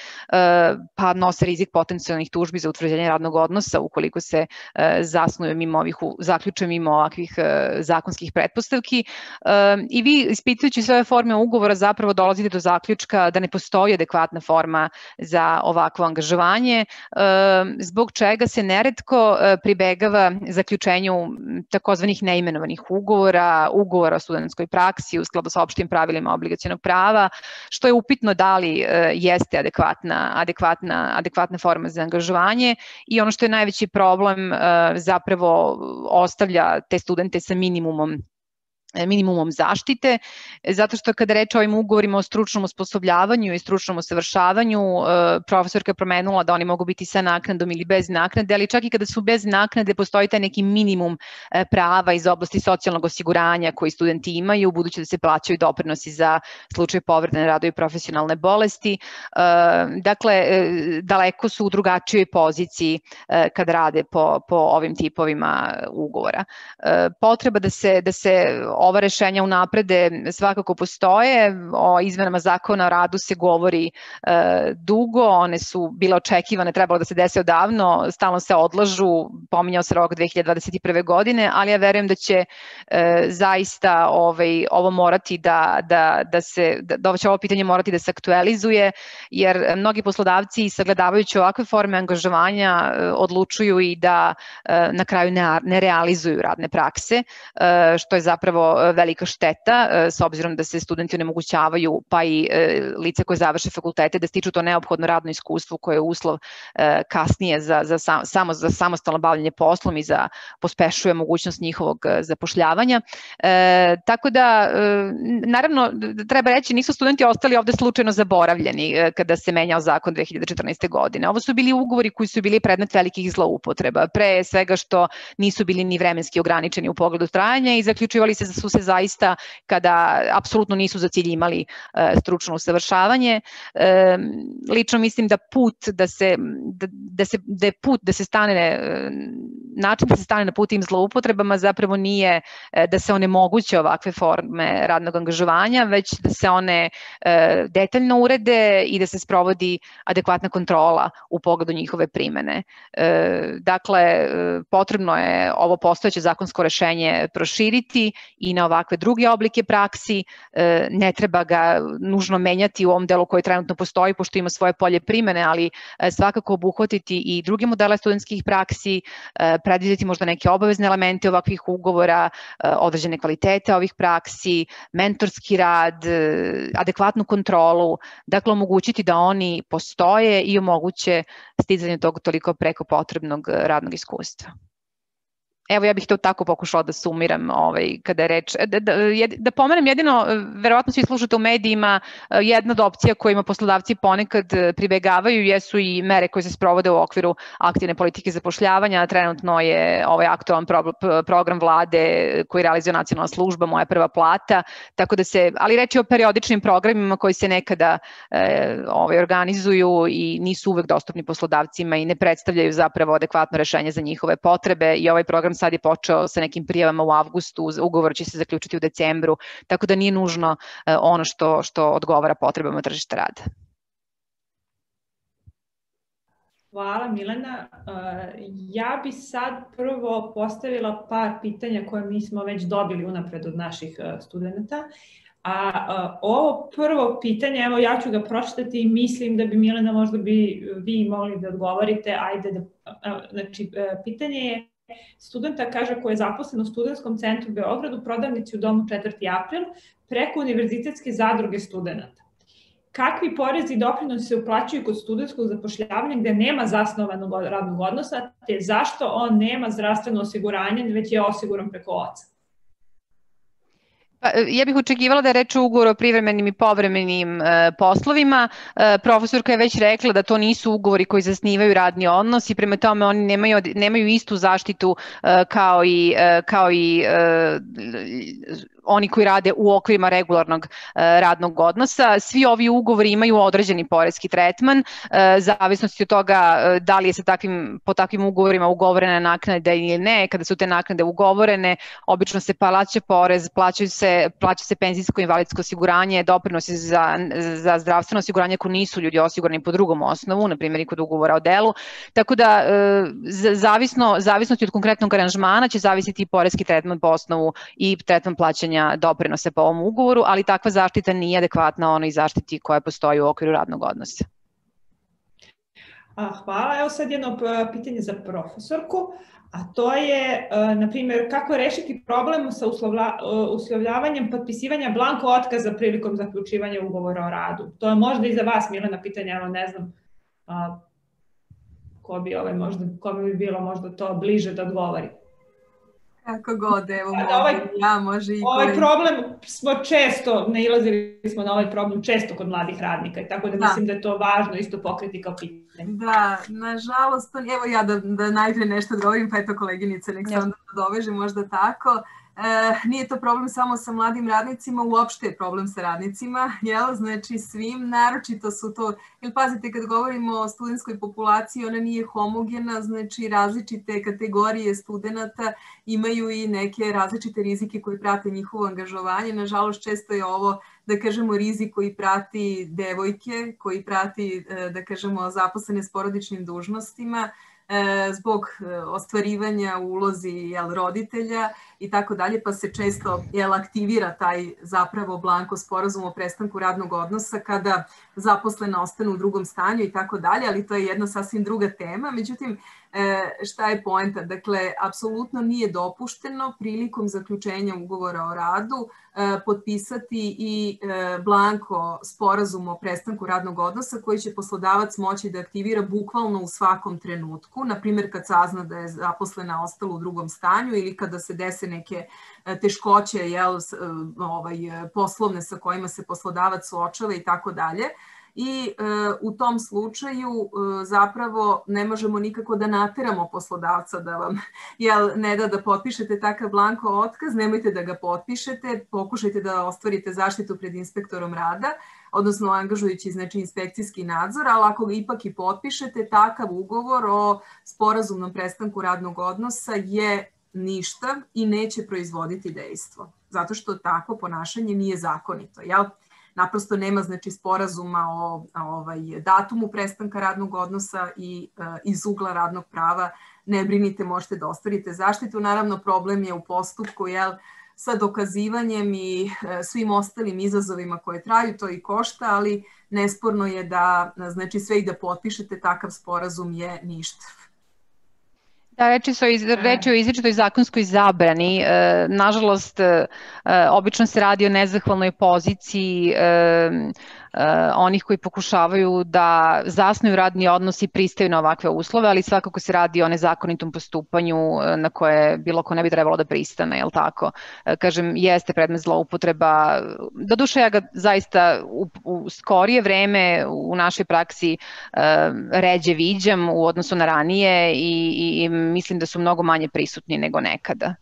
pa nose rizik potencijalnih tužbi za utvrđenje radnog odnosa ukoliko se zasnuju mimo ovih, zaključe mimo ovakvih zakonskih pretpostavki. I vi, ispitujući sve ove forme ugovora, zapravo dolazite do zaključka da ne postoji adekvatna forma za ovakvo angažovanje, zbog čega se neretko pribegava zaključenju takozvanih neimenovanih ugovora, ugovora o studentskoj praksi u skladu sa opštim pravilima obligacionog prava, što je upitno da li jeste adekvatna, adekvatna, adekvatna forma za angažovanje, i ono što je najveći problem, zapravo ostavlja te studente sa minimumom minimumom zaštite, zato što kada reč o ovim ugovorima o stručnom osposobljavanju i stručnom usavršavanju, profesorka je promenula da oni mogu biti sa naknadom ili bez naknade, ali čak i kada su bez naknade postoji taj neki minimum prava iz oblasti socijalnog osiguranja koji studenti imaju, budući da se plaćaju doprinosi za slučaj povrede na radu i profesionalne bolesti. Dakle, daleko su u drugačijoj poziciji kada rade po, po ovim tipovima ugovora. Potreba da se, da se ova rešenja unaprede svakako postoje. O izmenama zakona o radu se govori e, dugo, one su bile očekivane, trebalo da se dese odavno, stalno se odlažu, pominjao se rok dve hiljade dvadeset prve. godine, ali ja verujem da će e, zaista ovaj, ovo morati da, da, da se, da će ovo pitanje morati da se aktualizuje, jer mnogi poslodavci, sagledavajući ovakve forme angažovanja, e, odlučuju i da e, na kraju ne, ne realizuju radne prakse, e, što je zapravo velika šteta, s obzirom da se studenti onemogućavaju, pa i lice koje završe fakultete, da stiču to neophodno radno iskustvo koje je uslov kasnije za, za, samo, za samostalno bavljanje poslom i za pospešuje mogućnost njihovog zapošljavanja. E, tako da, naravno, treba reći, nisu studenti ostali ovde slučajno zaboravljeni kada se menjao zakon dve hiljade četrnaeste. godine. Ovo su bili ugovori koji su bili predmet velikih zloupotreba, pre svega što nisu bili ni vremenski ograničeni u pogledu trajanja i zaključivali se su se zaista kada apsolutno nisu za cilj imali e, stručno usavršavanje. E, lično mislim da put da se, da, da se, da je put da se stane, način da se stane na put tim zloupotrebama zapravo nije e, da se onemoguće ovakve forme radnog angažovanja, već da se one e, detaljno urede i da se sprovodi adekvatna kontrola u pogledu njihove primene. E, dakle, potrebno je ovo postojeće zakonsko rešenje proširiti i na ovakve druge oblike praksi, ne treba ga nužno menjati u ovom delu koji trenutno postoji, pošto ima svoje polje primene, ali svakako obuhvatiti i druge modele studentskih praksi, predvidjeti možda neke obavezne elemente ovakvih ugovora, određene kvalitete ovih praksi, mentorski rad, adekvatnu kontrolu, dakle omogućiti da oni postoje i omoguće sticanje tog toliko preko potrebnog radnog iskustva. Evo, ja bih to tako pokušala da sumiram ovaj, kada je reč. Da, da, da pomenem jedino, verovatno svi slušate u medijima, jedna od opcija kojima poslodavci ponekad pribegavaju jesu i mere koje se sprovode u okviru aktivne politike zapošljavanja. Trenutno je ovaj aktualan pro, program vlade koji realizuje nacionalna služba Moja prva plata, tako da se, ali reč je o periodičnim programima koji se nekada e, ovaj, organizuju i nisu uvek dostupni poslodavcima i ne predstavljaju zapravo adekvatno rešenje za njihove potrebe, i ovaj program sad je počeo sa nekim prijavama u avgustu, ugovor će se zaključiti u decembru, tako da nije nužno ono što, što odgovara potrebama tržišta rada. Hvala, Milena. Ja bi sad prvo postavila par pitanja koje mi smo već dobili unapred od naših studenta. A ovo prvo pitanje, evo ja ću ga pročitati i mislim da bi, Milena, možda bi vi mogli da odgovorite. Ajde da, znači, pitanje je: studenta, kaže, koji je zaposlen u Studentskom centru u Beogradu, prodavnici u domu četvrti april, preko univerzitetske zadruge studenta. Kakvi porezi i doprinosi se uplaćuju kod studentskog zapošljavanja gde nema zasnovanog radnog odnosa, te zašto on nema zdravstveno osiguranje, već je osiguran preko oca? Pa, ja bih očekivala da je reč o ugovoru o privremenim i povremenim e, poslovima. E, profesorka je već rekla da to nisu ugovori koji zasnivaju radni odnos i prema tome oni nemaju, nemaju istu zaštitu e, kao i, e, kao i e, oni koji rade u okvirima regularnog e, radnog odnosa. Svi ovi ugovori imaju određeni poreski tretman, e, zavisnosti od toga e, da li je sa takvim, po takvim ugovorima ugovorena naknada ili ne. Kada su te naknade ugovorene, obično se plaća porez, plaćaju se, plaća se penzijsko i invalidsko osiguranje, doprinosi za, za zdravstveno osiguranje ako nisu ljudi osigurani po drugom osnovu, na primjer i kod ugovora o delu. Tako da, e, zavisno, zavisnosti od konkretnog aranžmana će zavisiti i poreski tretman po osnovu i tretman plaćanja doprinose po ovom ugovoru, ali takva zaštita nije adekvatna onoj zaštiti koja postoji u okviru radnog odnosa. Hvala. Evo sad jedno pitanje za profesorku, a to je, na primjer, kako rešiti problem sa uslovljavanjem potpisivanja blanko otkaza prilikom zaključivanja ugovora o radu. To je možda i za vas, Milena, pitanje, evo ne znam ko bi, ovaj, možda, ko bi bilo možda to bliže da odgovori. Kako god, evo, mogu, ovaj, ja, može i ovaj problem smo često, nailazili smo na ovaj problem često kod mladih radnika, i tako da, da mislim da je to važno isto pokriti kao pitanje. Da, nažalost, evo ja da, da najprije nešto odgovorim, pa eto koleginice, nek se onda doveže možda tako. E, nije to problem samo sa mladim radnicima, uopšte je problem sa radnicima, jel? Znači svim, naročito su to, jer pazite kad govorimo o studentskoj populaciji, ona nije homogena, znači različite kategorije studenata imaju i neke različite rizike koji prate njihovo angažovanje, nažalost često je ovo, da kažemo, rizik koji prati devojke, koji prati, da kažemo, zaposlene s porodičnim dužnostima, zbog ostvarivanja u ulozi jel, roditelja i tako dalje, pa se često jel, aktivira taj zapravo blanko sporazum o prestanku radnog odnosa kada zaposlena ostane u drugom stanju i tako dalje, ali to je jedna sasvim druga tema. Međutim, šta je poenta? Dakle, apsolutno nije dopušteno prilikom zaključenja ugovora o radu potpisati i blanko sporazum o prestanku radnog odnosa koji će poslodavac moći da aktivira bukvalno u svakom trenutku. Naprimjer, kad sazna da je zaposlena ostala u drugom stanju ili kada se dese neke teškoće jel, ovaj, poslovne sa kojima se poslodavac suočava i tako dalje. I e, u tom slučaju e, zapravo ne možemo nikako da nateramo poslodavca da vam jel, ne da da potpišete takav blanko otkaz, nemojte da ga potpišete, pokušajte da ostvarite zaštitu pred inspektorom rada, odnosno angažujući znači, inspekcijski nadzor, ali ako ga ipak i potpišete, takav ugovor o sporazumnom prestanku radnog odnosa je ništa i neće proizvoditi dejstvo, zato što takvo ponašanje nije zakonito, jel? Naprosto nema znači sporazuma o ovaj, datumu prestanka radnog odnosa i e, iz ugla radnog prava ne brinite, možete da ostvarite zaštitu. Naravno problem je u postupku jel, sa dokazivanjem i e, svim ostalim izazovima koje traju, to i košta, ali nesporno je da znači sve i da potpišete takav sporazum je ništa. Da, reči su reči o izričitoj zakonskoj zabrani. E, nažalost, e, obično se radi o nezahvalnoj poziciji e, onih koji pokušavaju da zasnuju radni odnos i pristaju na ovakve uslove, ali svakako se radi o nezakonitom postupanju na koje bilo ko ne bi trebalo da pristane, jel tako? Kažem, jeste predmet zloupotreba. Doduše, ja ga zaista u, u skorije vreme u našoj praksi ređe viđam u odnosu na ranije i, i mislim da su mnogo manje prisutni nego nekada.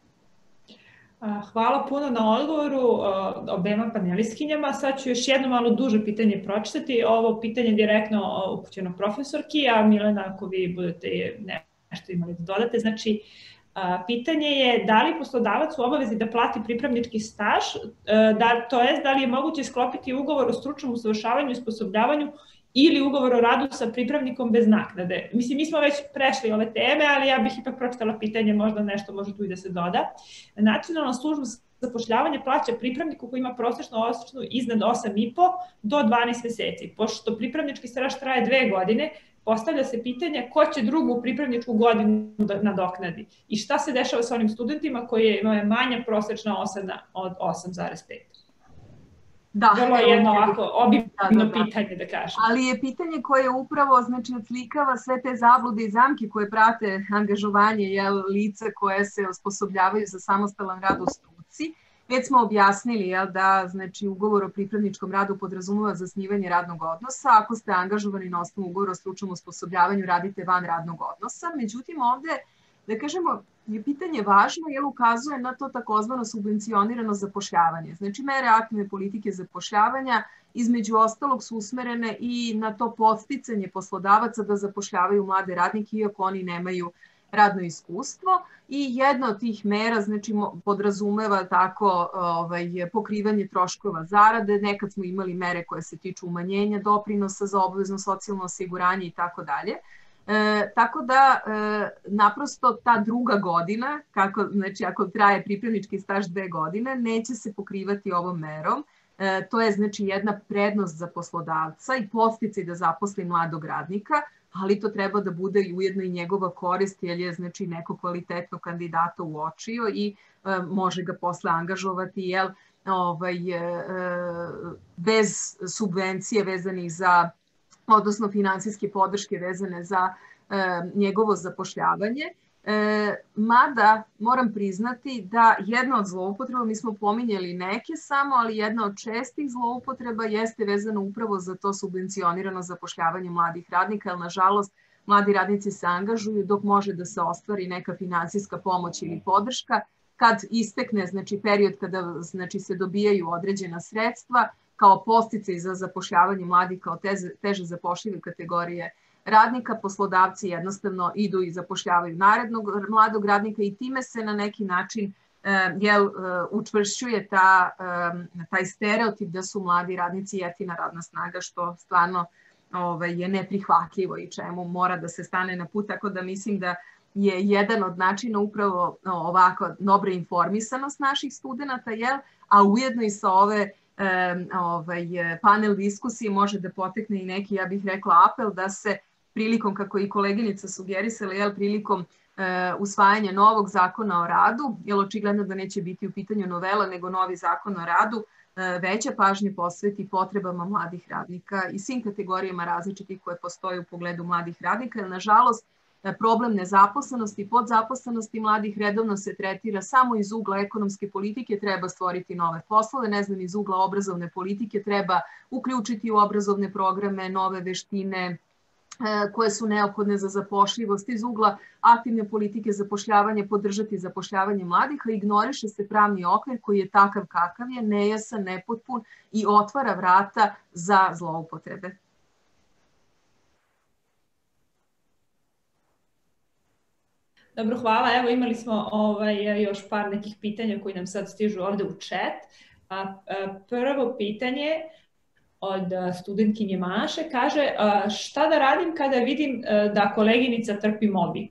Hvala puno na odgovoru obema panelistkinjama. Sad ću još jedno malo duže pitanje pročitati. Ovo pitanje je direktno upućeno profesorki, a Milena, ako vi budete nešto imali da dodate. Znači, pitanje je da li poslodavac u obavezi da plati pripravnički staž, da, to jest da li je moguće sklopiti ugovor o stručnom usavršavanju i osposobljavanju ili ugovor o radu sa pripravnikom bez naknade. Mislim, mi smo već prešli ove teme, ali ja bih ipak pročitala pitanje, možda nešto može tu i da se doda. Nacionalna služba za zapošljavanje plaća pripravniku koji ima prosečnu osnovicu iznad osam i po do dvanaest meseci. Pošto pripravnički staž traje dve godine, postavlja se pitanje ko će drugu pripravničku godinu da nadoknadi i šta se dešava sa onim studentima koji imaju manja prosečna ocena od osam zarez pet. Da, vrlo je jedno ovako obimno da, da, da. pitanje, da kažem. Ali je pitanje koje upravo znači, odslikava sve te zablude i zamke koje prate angažovanje jel, lica koje se osposobljavaju za samostalan rad u struci. Već smo objasnili jel, da znači, ugovor o pripravničkom radu podrazumeva zasnivanje radnog odnosa. Ako ste angažovani na osnovu ugovora o stručnom osposobljavanju, radite van radnog odnosa. Međutim, ovde, da kažemo, je pitanje važno jer ukazuje na to takozvano subvencionirano zapošljavanje. Znači, mere aktivne politike zapošljavanja između ostalog su usmerene i na to podsticanje poslodavaca da zapošljavaju mlade radnike iako oni nemaju radno iskustvo i jedna od tih mera znači, podrazumeva tako ovaj, pokrivanje troškova zarade. Nekad smo imali mere koje se tiču umanjenja doprinosa za obavezno socijalno osiguranje i tako dalje. E, tako da e, naprosto ta druga godina, kako, znači ako traje pripravnički staž dve godine, neće se pokrivati ovom merom. E, to je znači jedna prednost za poslodavca i podsticaj da zaposli mladog radnika, ali to treba da bude i ujedno i njegova korist jer je znači neko kvalitetno kandidata uočio i e, može ga posle angažovati jel, ovaj, e, bez subvencije vezanih za odnosno finansijske podrške vezane za e, njegovo zapošljavanje. E, mada moram priznati da jedna od zloupotreba, mi smo pominjali neke samo, ali jedna od čestih zloupotreba jeste vezana upravo za to subvencionirano zapošljavanje mladih radnika, jer nažalost mladi radnici se angažuju dok može da se ostvari neka finansijska pomoć ili podrška. Kad istekne znači, period kada znači, se dobijaju određena sredstva, kao podsticaj za zapošljavanje mladih kao teže, teže zapošljive kategorije radnika, poslodavci jednostavno idu i zapošljavaju narednog mladog radnika i time se na neki način eh, jel, učvršćuje ta, eh, taj stereotip da su mladi radnici jeftina radna snaga, što stvarno ovaj, je neprihvatljivo i čemu mora da se stane na put, tako da mislim da je jedan od načina upravo ovako dobra informisanost naših studenta, jel, a ujedno i sa ove E, ovaj, panel diskusije može da potekne i neki, ja bih rekla, apel da se prilikom, kako i koleginica sugerisala, jel, prilikom e, usvajanja novog zakona o radu, jer očigledno da neće biti u pitanju novela, nego novi zakon o radu, e, veća pažnja posveti potrebama mladih radnika i svim kategorijama različitih koje postoje u pogledu mladih radnika, jer nažalost problem nezaposlenosti i podzaposlenosti mladih redovno se tretira samo iz ugla ekonomske politike, treba stvoriti nove poslove, ne znam, iz ugla obrazovne politike treba uključiti u obrazovne programe nove veštine koje su neophodne za zapošljivost, iz ugla aktivne politike zapošljavanja podržati zapošljavanje mladih, a ignoriše se pravni okvir koji je takav kakav je, nejasan, nepotpun i otvara vrata za zloupotrebe. Dobro, hvala. Evo imali smo ovaj, još par nekih pitanja koji nam sad stižu ovde u chat. A, a, prvo pitanje od studentkinje Maše kaže a, šta da radim kada vidim a, da koleginica trpi mobing?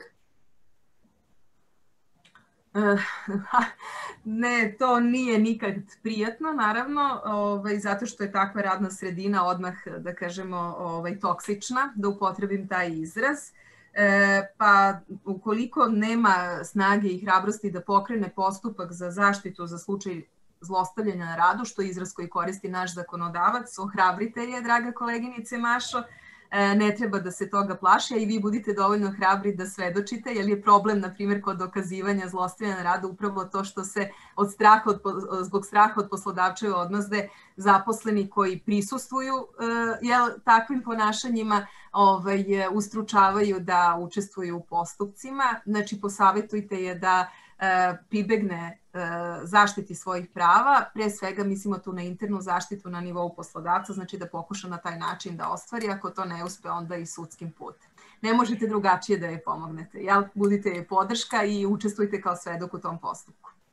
Ne, to nije nikad prijatno, naravno, ovaj, zato što je takva radna sredina odmah, da kažemo, ovaj, toksična, da upotrebim taj izraz. E, pa ukoliko nema snage i hrabrosti da pokrene postupak za zaštitu za slučaj zlostavljanja na radu, što je izraz koji koristi naš zakonodavac, ohrabrite je, draga koleginice Mašo, e, ne treba da se toga plaši, a i vi budite dovoljno hrabri da svedočite, jer je problem, na primjer, kod dokazivanja zlostavljanja na radu upravo to što se od straha, od, zbog straha od poslodavčeve odmazde zaposleni koji prisustvuju e, jel, takvim ponašanjima ovaj, ustručavaju da učestvuju u postupcima. Znači, posavjetujte je da e, pribegne e, zaštiti svojih prava, pre svega mislimo tu na internu zaštitu na nivou poslodavca, znači da pokuša na taj način da ostvari, ako to ne uspe, onda i sudskim putem. Ne možete drugačije da je pomognete, jel? Budite je podrška i učestvujte kao svedok u tom postupku.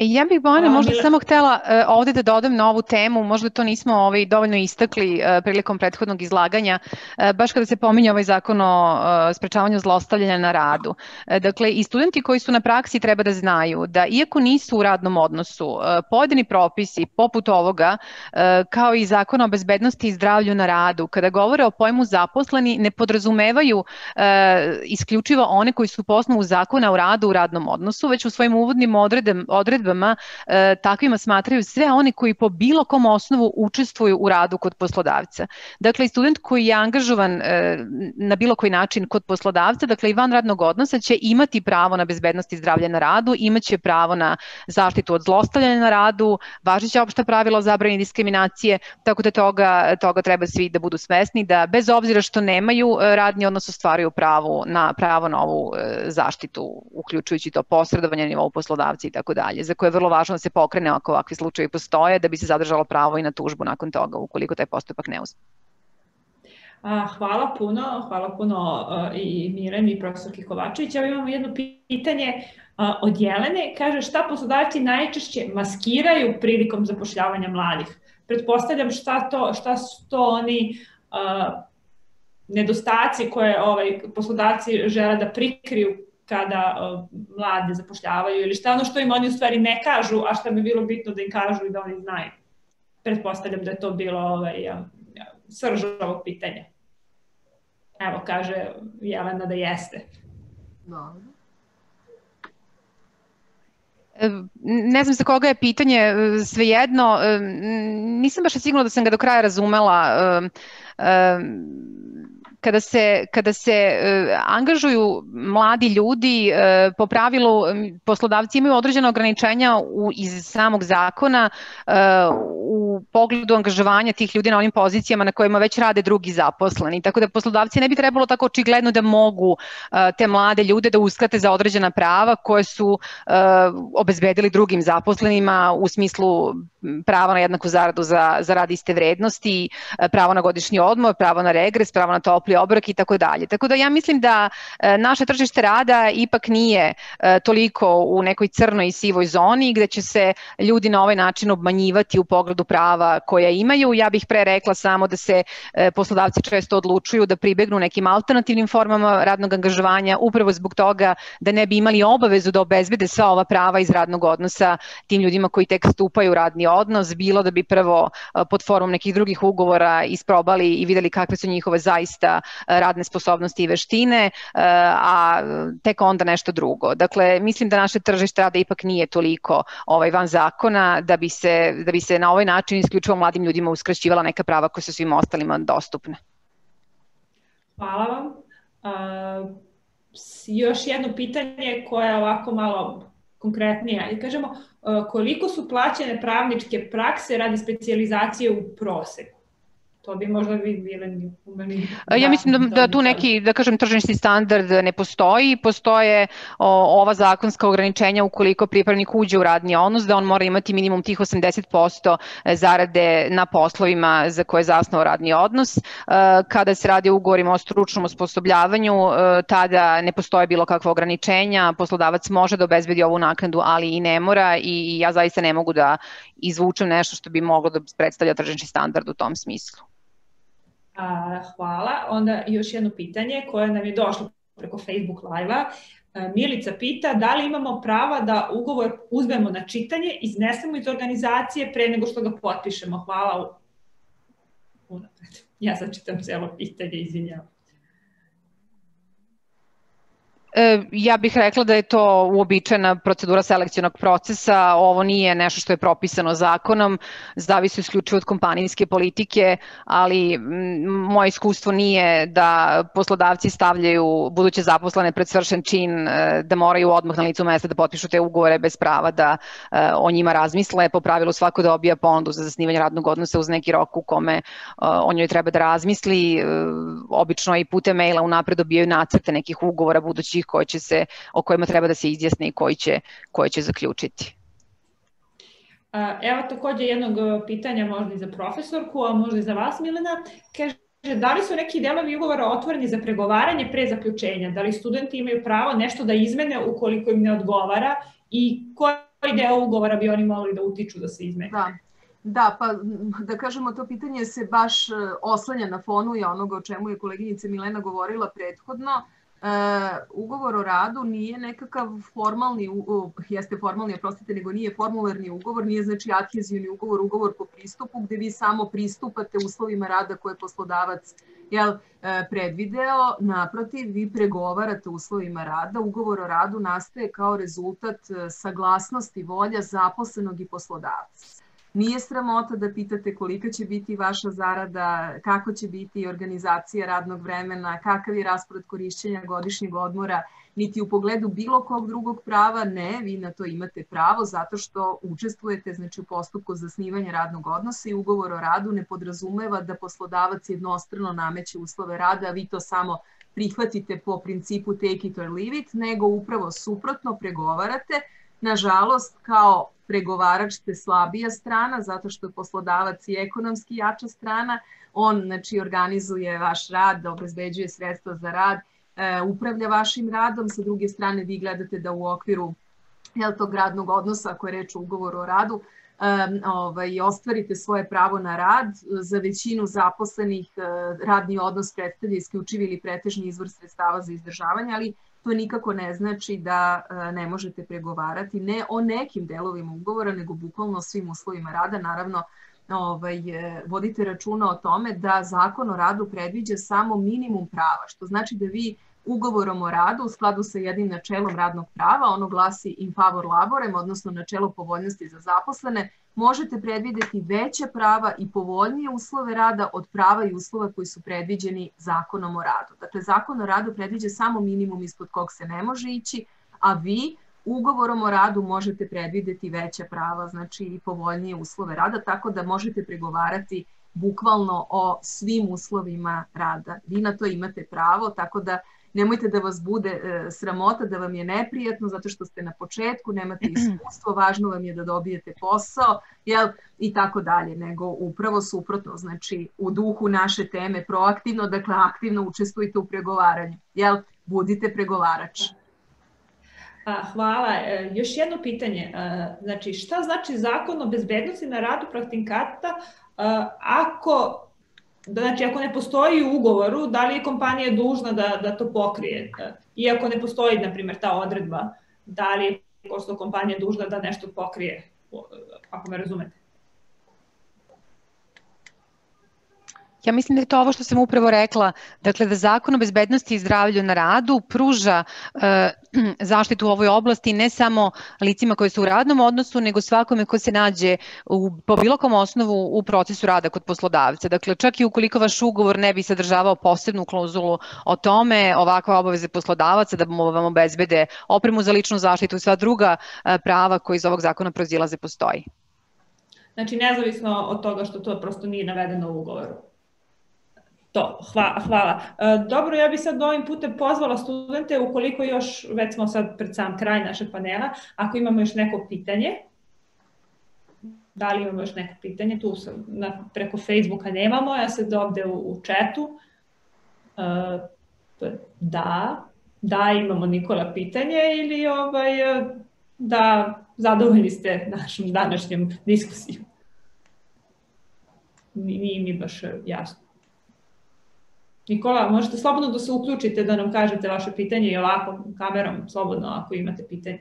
Ja bih, Bojana, možda samo htela ovde da dodam na ovu temu, možda to nismo ovaj, dovoljno istakli prilikom prethodnog izlaganja, baš kada se pominje ovaj zakon o sprečavanju zlostavljanja na radu. Dakle, i studenti koji su na praksi treba da znaju da iako nisu u radnom odnosu, pojedini propisi poput ovoga, kao i zakon o bezbednosti i zdravlju na radu, kada govore o pojmu zaposleni, ne podrazumevaju isključivo one koji su po osnovu zakona o radu u radnom odnosu, već u svojim uvodnim odredbama takvima smatraju sve oni koji po bilo kom osnovu učestvuju u radu kod poslodavca. Dakle, i student koji je angažovan na bilo koji način kod poslodavca, dakle i van radnog odnosa, će imati pravo na bezbednost i zdravlje na radu, imaće pravo na zaštitu od zlostavljanja na radu, važeća opšta pravila o zabrani diskriminacije, tako da toga, toga treba svi da budu svesni, da bez obzira što nemaju radni odnos ostvaruju pravo na, pravo na ovu zaštitu, uključujući to posredovanje na nivou poslodavca i tako dalje, za koje je vrlo važno da se pokrene ako ovakvi slučajevi postoje, da bi se zadržalo pravo i na tužbu nakon toga, ukoliko taj postupak ne uspe. Hvala puno, hvala puno i Mireni i profesorki Kovačević. Evo imamo jedno pitanje od Jelene. Kaže, šta poslodavci najčešće maskiraju prilikom zapošljavanja mladih? Pretpostavljam šta, to, šta su to oni nedostaci koje ovaj, poslodavci žele da prikriju kada mlade zapošljavaju ili šta ono što im oni u stvari ne kažu, a šta bi bilo bitno da im kažu i da oni znaju. Pretpostavljam da je to bilo ovaj, srž ovog pitanja. Evo, kaže Jelena da jeste. Dobro. Ne znam za koga je pitanje, svejedno, nisam baš sigurna da sam ga do kraja razumela. Kada se, kada se angažuju mladi ljudi, po pravilu poslodavci imaju određena ograničenja u, iz samog zakona u pogledu angažovanja tih ljudi na onim pozicijama na kojima već rade drugi zaposleni. Tako da poslodavci ne bi trebalo tako očigledno da mogu te mlade ljude da uskrate za određena prava koje su obezbedili drugim zaposlenima u smislu prava na jednaku zaradu za, za rad iste vrednosti, pravo na godišnji odmor, pravo na regres, pravo na topli obrok i tako dalje. Tako da ja mislim da naše tržište rada ipak nije toliko u nekoj crnoj i sivoj zoni gde će se ljudi na ovaj način obmanjivati u pogledu prava koja imaju. Ja bih pre rekla samo da se poslodavci često odlučuju da pribegnu nekim alternativnim formama radnog angažovanja upravo zbog toga da ne bi imali obavezu da obezbede sva ova prava iz radnog odnosa tim ljudima koji tek stupaju u radni odnos, bilo da bi prvo pod formom nekih drugih ugovora isprobali i videli kakve su njihove zaista radne sposobnosti i veštine, a tek onda nešto drugo. Dakle, mislim da naše tržište rada ipak nije toliko ovaj, van zakona da bi, se, da bi se na ovaj način isključivo mladim ljudima uskraćivala neka prava koja su svim ostalima dostupne. Hvala vam. Uh, još jedno pitanje koje je ovako malo konkretnije. I kažemo, uh, koliko su plaćene pravničke prakse radi specijalizacije u proseku? To bi možda vi bili umeni. Ja mislim da, da tu neki, da kažem, tržišni standard ne postoji. Postoje o, ova zakonska ograničenja ukoliko pripravnik uđe u radni odnos, da on mora imati minimum tih osamdeset posto zarade na poslovima za koje je zasnovao radni odnos. Kada se radi o ugovorima o stručnom osposobljavanju, tada ne postoje bilo kakva ograničenja. Poslodavac može da obezbedi ovu naknadu, ali i ne mora i ja zaista ne mogu da izvučem nešto što bi moglo da predstavlja tržišni standard u tom smislu. Hvala. Onda još jedno pitanje koje nam je došlo preko Facebook live-a. Milica pita da li imamo prava da ugovor uzmemo na čitanje, iznesemo iz organizacije pre nego što ga potpišemo. Hvala unapred. Ja sad čitam celo pitanje, izvinjavam. Ja bih rekla da je to uobičajena procedura selekcionog procesa, ovo nije nešto što je propisano zakonom, zavisi isključivo od kompanijske politike, ali moje iskustvo nije da poslodavci stavljaju buduće zaposlene pred svršen čin da moraju odmah na licu mesta da potpišu te ugovore bez prava da o njima razmisle. Po pravilu svako dobija ponudu za zasnivanje radnog odnosa uz neki rok u kome o njoj treba da razmisli, obično i putem maila unapred dobijaju nacrte nekih ugovora budućih koji će se, o kojima treba da se izjasne i koji će, koji će zaključiti. Evo takođe jednog pitanja možda i za profesorku, a možda i za vas, Milena. Kaže, da li su neki delovi ugovora otvoreni za pregovaranje pre zaključenja? Da li studenti imaju pravo nešto da izmene ukoliko im ne odgovara i koje deo ugovora bi oni mogli da utiču da se izmeni? Da. Da, pa da kažemo, to pitanje se baš oslanja na fonu i onoga o čemu je koleginica Milena govorila prethodno. Uh, ugovor o radu nije nekakav formalni, uh, jeste formalni, oprostite, nego nije formularni ugovor, nije znači adhezivni ugovor, ugovor po pristupu gde vi samo pristupate uslovima rada koje poslodavac jel, uh, predvideo. Naprotiv, vi pregovarate uslovima rada. Ugovor o radu nastaje kao rezultat uh, saglasnosti volja zaposlenog i poslodavca. Nije sramota da pitate kolika će biti vaša zarada, kako će biti organizacija radnog vremena, kakav je raspored korišćenja godišnjeg odmora, niti u pogledu bilo kog drugog prava. Ne, vi na to imate pravo zato što učestvujete znači, u postupku zasnivanja radnog odnosa i ugovor o radu ne podrazumeva da poslodavac jednostrano nameće uslove rada, a vi to samo prihvatite po principu take it or leave it, nego upravo suprotno pregovarate. Nažalost, kao pregovarač ste slabija strana, zato što je poslodavac i ekonomski jača strana. On znači, organizuje vaš rad, obezbeđuje sredstva za rad, e, upravlja vašim radom. Sa druge strane, vi gledate da u okviru jel, tog radnog odnosa, ako je reč o ugovoru o radu, e, ovaj, ostvarite svoje pravo na rad. Za većinu zaposlenih e, radni odnos predstavlja isključivi ili pretežni izvor sredstava za izdržavanje, ali to nikako ne znači da ne možete pregovarati ne o nekim delovima ugovora, nego bukvalno o svim uslovima rada. Naravno, ovaj, vodite računa o tome da Zakon o radu predviđa samo minimum prava, što znači da vi ugovorom o radu u skladu sa jednim načelom radnog prava, ono glasi in favor laborem, odnosno načelo povoljnosti za zaposlene, možete predvideti veća prava i povoljnije uslove rada od prava i uslova koji su predviđeni Zakonom o radu. Dakle, Zakon o radu predviđa samo minimum ispod kog se ne može ići, a vi ugovorom o radu možete predvideti veća prava, znači i povoljnije uslove rada, tako da možete pregovarati bukvalno o svim uslovima rada. Vi na to imate pravo, tako da nemojte da vas bude e, sramota, da vam je neprijatno zato što ste na početku, nemate iskustvo, važno vam je da dobijete posao, jel, i tako dalje, nego upravo suprotno, znači u duhu naše teme proaktivno, dakle aktivno učestvujte u pregovaranju, jel, budite pregovarač. Hvala. Još jedno pitanje, znači šta znači Zakon o bezbednosti na radu praktikanta ako Znači, ako ne postoji u ugovoru, da li je kompanija dužna da, da to pokrije? Iako ne postoji, na primjer, ta odredba, da li je pošto kompanija dužna da nešto pokrije, ako me razumete? Ja mislim da je to ovo što sam upravo rekla, dakle da Zakon o bezbednosti i zdravlju na radu pruža e, zaštitu u ovoj oblasti ne samo licima koji su u radnom odnosu, nego svakome ko se nađe u, po bilo kom osnovu u procesu rada kod poslodavca. Dakle, čak i ukoliko vaš ugovor ne bi sadržavao posebnu klauzulu o tome, ovakva obaveze poslodavaca da vam obezbede opremu za ličnu zaštitu i sva druga e, prava koji iz ovog zakona proizilaze postoji. Znači, nezavisno od toga što to prosto nije navedeno u ugovoru. To, hvala, hvala. Dobro, ja bih sad ovim putem pozvala studente, ukoliko još, već smo sad pred sam kraj našeg panela, ako imamo još neko pitanje, da li imamo još neko pitanje, tu sam, na, preko Facebooka nemamo, ja sad ovde u, u chatu, uh, da, da imamo Nikola pitanje ili ovaj, da zadovoljni ste našom današnjom diskusijom. Nije mi baš jasno. Nikola, možete slobodno da se uključite da nam kažete vaše pitanje i ovako kamerom, slobodno ako imate pitanje.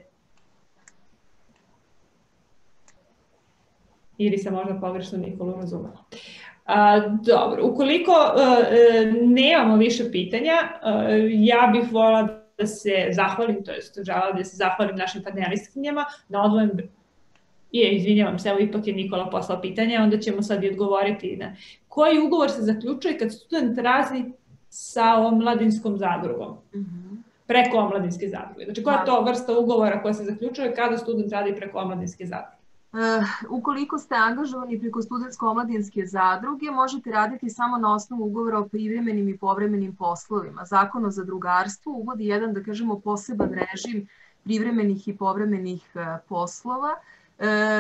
Ili se možda pogrešno Nikolu razumela. A, dobro, ukoliko a, nemamo više pitanja, a, ja bih voljela da se zahvalim, to jest želela da se zahvalim našim panelistkinjama na odvojem. Je, izvinjavam se, evo ipak je Nikola poslao pitanje, onda ćemo sad i odgovoriti na koji ugovor se zaključuje kad student radi sa omladinskom zadrugom, mm-hmm. preko omladinske zadruge. Znači, koja je to vrsta ugovora koja se zaključuje kada student radi preko omladinske zadruge? Uh, ukoliko ste angažovani preko studentsko-omladinske zadruge, možete raditi samo na osnovu ugovora o privremenim i povremenim poslovima. Zakon o zadrugarstvu uvodi jedan, da kažemo, poseban režim privremenih i povremenih uh, poslova,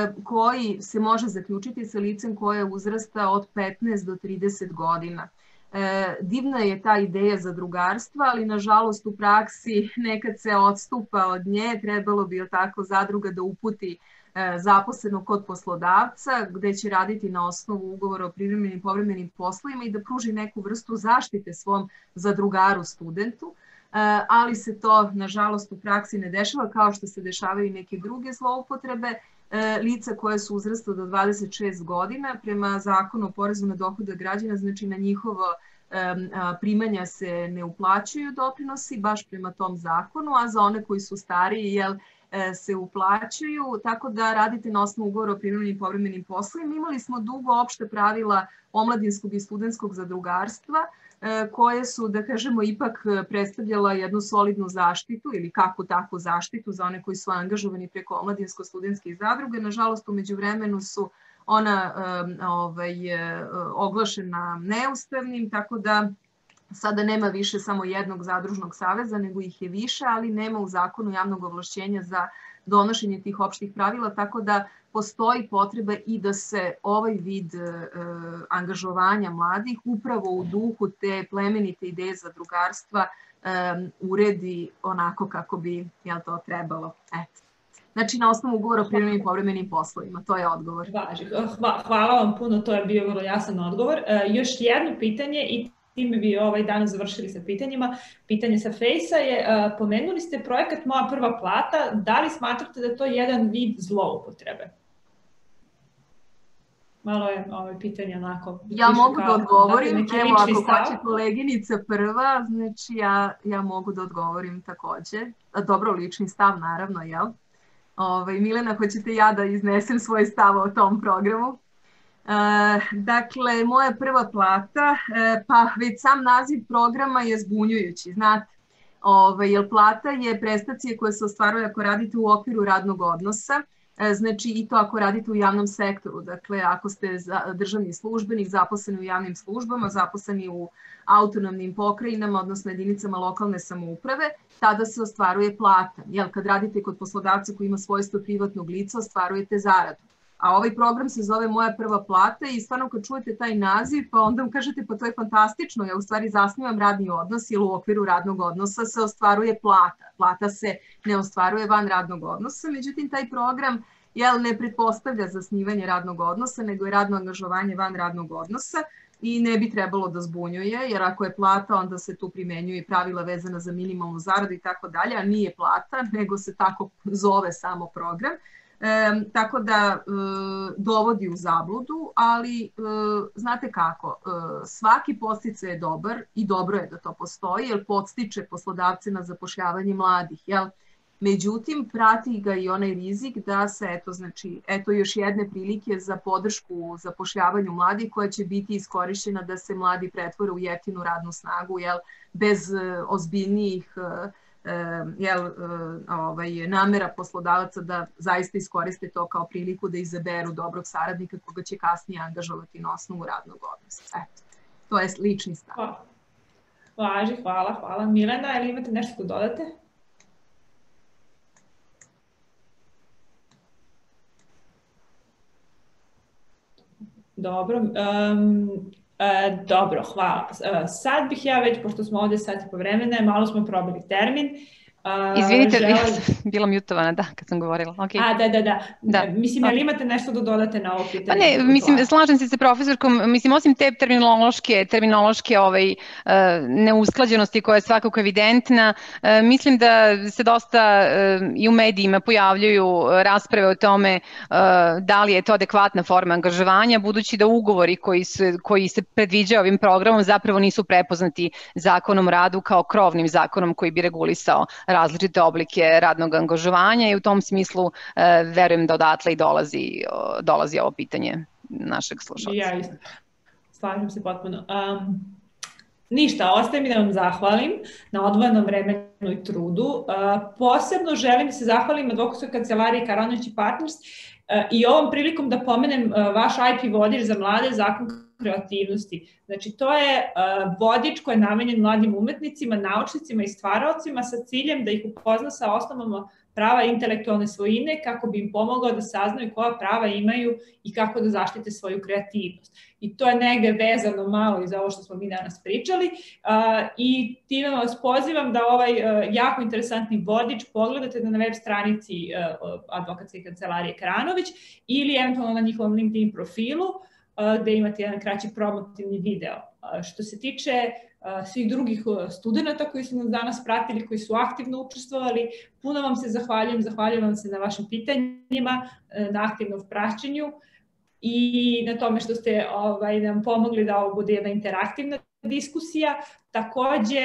koji se može zaključiti sa licem koje uzrasta od petnaest do trideset godina. Divna je ta ideja zadrugarstva, ali nažalost u praksi nekad se odstupa od nje, trebalo bi tako zadruga da uputi zaposlenog kod poslodavca gde će raditi na osnovu ugovora o privremenim i povremenim poslovima i da pruži neku vrstu zaštite svom zadrugaru studentu, ali se to nažalost u praksi ne dešava kao što se dešavaju i neke druge zloupotrebe. Lica koje su uzrasta do dvadeset šest godina prema zakonu o porezu na dohodak građana, znači na njihovo primanja se ne uplaćuju doprinosi baš prema tom zakonu, a za one koji su stariji, jel, se uplaćuju, tako da radite na osnovu ugovora o privremenim i povremenim poslovima. Imali smo dugo opšte pravila omladinskog i studentskog zadrugarstva, koje su, da kažemo, ipak predstavljala jednu solidnu zaštitu ili kakvu takvu zaštitu za one koji su angažovani preko omladinsko-studentskih zadruga. Nažalost, umeđu vremenu su ona ovaj, oglašena neustavnim, tako da sada nema više samo jednog zadružnog saveza, nego ih je više, ali nema u zakonu javnog ovlašćenja za donošenje tih opštih pravila, tako da postoji potreba i da se ovaj vid angažovanja mladih upravo u duhu te plemenite ideje zadrugarstva uredi onako kako bi to trebalo. Eto. Znači, na osnovu ugovora o privremenim i povremenim poslovima. To je odgovor. Hvala vam puno, to je bio vrlo jasan odgovor. Još jedno pitanje i time bi ovaj danas završili sa pitanjima. Pitanje sa Fejsa je, pomenuli ste projekat Moja prva plata, da li smatrate da je to jedan vid zloupotrebe? Malo je ovo pitanje onako... Ja mogu da odgovorim, evo ako hoće koleginica prva, znači ja mogu da odgovorim takođe. Dobro, lični stav naravno, jel? Milena, hoćete ja da iznesem svoj stav o tom programu? Dakle, Moja prva plata, pa već sam naziv programa je zbunjujući, znate, jer plata je prestacija koja se ostvaruje ako radite u okviru radnog odnosa, znači i to ako radite u javnom sektoru, dakle ako ste državni službenik, zaposleni u javnim službama, zaposleni u autonomnim pokrajinama, odnosno jedinicama lokalne samouprave, tada se ostvaruje plata. Jel, kad radite kod poslodavca koji ima svojstvo privatnog lica, ostvarujete zaradu. A ovaj program se zove Moja prva plata i stvarno kad čujete taj naziv, pa onda vam kažete pa to je fantastično, ja u stvari zasnivam radni odnos ili u okviru radnog odnosa se ostvaruje plata. Plata se ne ostvaruje van radnog odnosa, međutim taj program ne pretpostavlja zasnivanje radnog odnosa, nego je radno angažovanje van radnog odnosa i ne bi trebalo da zbunjuje, jer ako je plata, onda se tu primenjuju i pravila vezana za minimalnu zaradu i tako dalje, a nije plata, nego se tako zove samo program. Tako da dovodi u zabludu, ali znate kako, svaki podsticaj je dobar i dobro je da to postoji, jer podstiče poslodavce na zapošljavanje mladih, jel? Međutim, prati ga i onaj rizik da se, eto, znači, eto još jedne prilike za podršku u zapošljavanju mladih koja će biti iskorišćena da se mladi pretvore u jeftinu radnu snagu, jel, bez ozbiljnijih namera poslodavaca da zaista iskoriste to kao priliku da izaberu dobrog saradnika koga će kasnije angažovati na osnovu radnog odnosa. Eto, to je lični stav. Važi, hvala, hvala. Milena, ili imate nešto da dodate? Dobro. Dobro, hvala. Sad bih ja već, pošto smo ovde sat i po vremena, malo smo probali termin. Izvinite, ja sam bila mutovana, da, kad sam govorila. A, da, da, da. Mislim, ali imate nešto da dodate na ovo pitanje? Pa ne, mislim, slažem se sa profesorkom, mislim, osim te terminološke, terminološke neusklađenosti koja je svakako evidentna, mislim da se dosta i u medijima pojavljuju rasprave o tome da li je to adekvatna forma angažovanja, budući da ugovori koji se predviđaju ovim programom zapravo nisu prepoznati zakonom o radu kao krovnim zakonom koji bi regulisao različite oblike radnog angažovanja i u tom smislu verujem da odatle i dolazi ovo pitanje našeg slušalca. Ja isto. Slažem se potpuno. Ništa, ostaje mi da vam zahvalim na odvojenom vremenu i trudu. Posebno želim da se zahvalim advokatskoj kancelariji Karadžić i Partners i ovom prilikom da pomenem vaš I P vodič za mlade, zakon kreativnosti. Znači, to je vodič koji je namenjen mladim umetnicima, naučnicima i stvaraocima sa ciljem da ih upozna sa osnovama prava intelektualne svojine kako bi im pomogao da saznaju koja prava imaju i kako da zaštite svoju kreativnost. I to je negde vezano malo i za ovo što smo mi danas pričali i time vas pozivam da ovaj jako interesantni vodič pogledate na web stranici Advokatske kancelarije Karanović ili eventualno na njihovom LinkedIn profilu gde imate jedan kraći promotivni video. Što se tiče svih drugih studenta koji su nas danas pratili, koji su aktivno učestvovali, puno vam se zahvaljujem, zahvaljujem vam se na vašim pitanjima, na aktivnom praćenju i na tome što ste ovaj, nam pomogli da ovo bude jedna interaktivna diskusija. Takođe,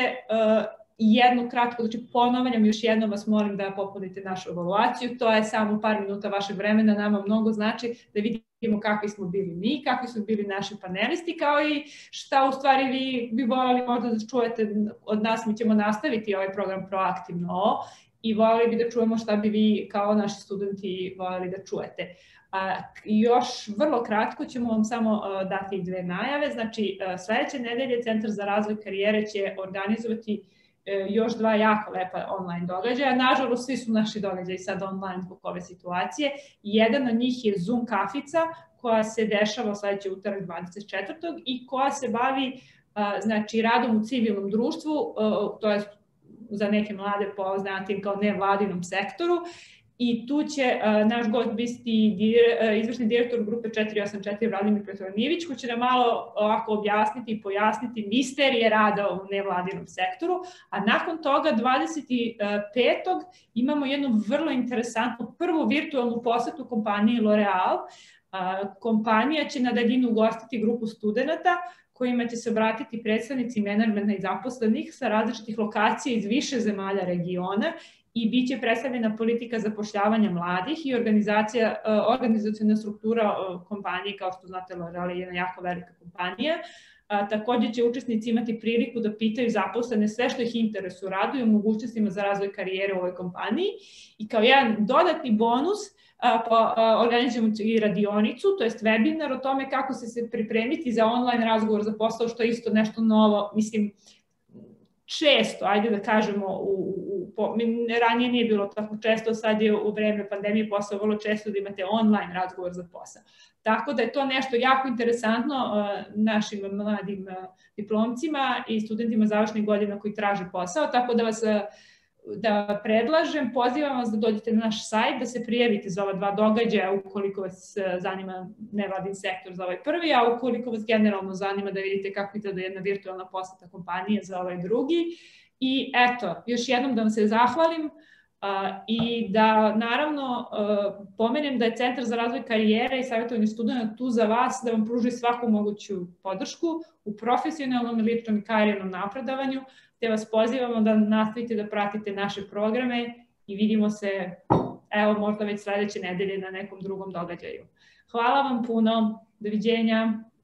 jednu kratko, znači ponovljam, još jednom vas molim da popunite našu evaluaciju, to je samo par minuta vašeg vremena, nama mnogo znači da vidimo kakvi smo bili mi, kakvi su bili naši panelisti, kao i šta u stvari vi bi voljeli možda da čujete od nas. Mi ćemo nastaviti ovaj program proaktivno i voljeli bi da čujemo šta bi vi kao naši studenti voljeli da čujete. A, još vrlo kratko ćemo vam samo a, dati dve najave, znači a, sledeće nedelje Centar za razvoj karijere će organizovati još dva jako lepa online događaja. Nažalost, svi su naši događaji sad online zbog ove situacije. Jedan od njih je Zoom kafica koja se dešava sledeći utorak dvadeset četvrtog i koja se bavi znači, radom u civilnom društvu, to je za neke mlade poznatim kao nevladinom sektoru. I tu će uh, naš gost biti dir, uh, izvršni direktor grupe četiri osam četiri Vladimir Petronijević, koji će nam malo ovako objasniti i pojasniti misterije rada u nevladinom sektoru, a nakon toga dvadeset petog imamo jednu vrlo interesantnu prvu virtualnu posetu kompaniji L'Oreal. Uh, kompanija će na daljinu ugostiti grupu studenta kojima će se obratiti predstavnici menadžmenta i zaposlenih sa različitih lokacija iz više zemalja regiona i bit će predstavljena politika zapošljavanja mladih i organizacija, organizacijona struktura kompanije, kao što znate, L'Oreal je jedna jako velika kompanija. Takođe će učesnici imati priliku da pitaju zaposlene sve što ih interesuje u radu i o mogućnostima za razvoj karijere u ovoj kompaniji. I kao jedan dodatni bonus, pa organizujemo i radionicu, to jest webinar o tome kako se se pripremiti za online razgovor za posao, što je isto nešto novo, mislim, često, ajde da kažemo, u, u, po, ranije nije bilo tako često, sad je u vreme pandemije posao vrlo često da imate online razgovor za posao. Tako da je to nešto jako interesantno uh, našim mladim uh, diplomcima i studentima završnih godina koji traže posao, tako da vas uh, da predlažem, pozivam vas da dođete na naš sajt, da se prijavite za ova dva događaja ukoliko vas zanima nevladin sektor za ovaj prvi, a ukoliko vas generalno zanima da vidite kako izgleda jedna virtualna poseta kompanije za ovaj drugi. I eto, još jednom da vam se zahvalim uh, i da naravno uh, pomenem da je Centar za razvoj karijere i savjetovanje studenta tu za vas da vam pruži svaku moguću podršku u profesionalnom i ličnom i karijernom napredovanju, te vas pozivamo da nastavite da pratite naše programe i vidimo se, evo, možda već sledeće nedelje na nekom drugom događaju. Hvala vam puno, doviđenja.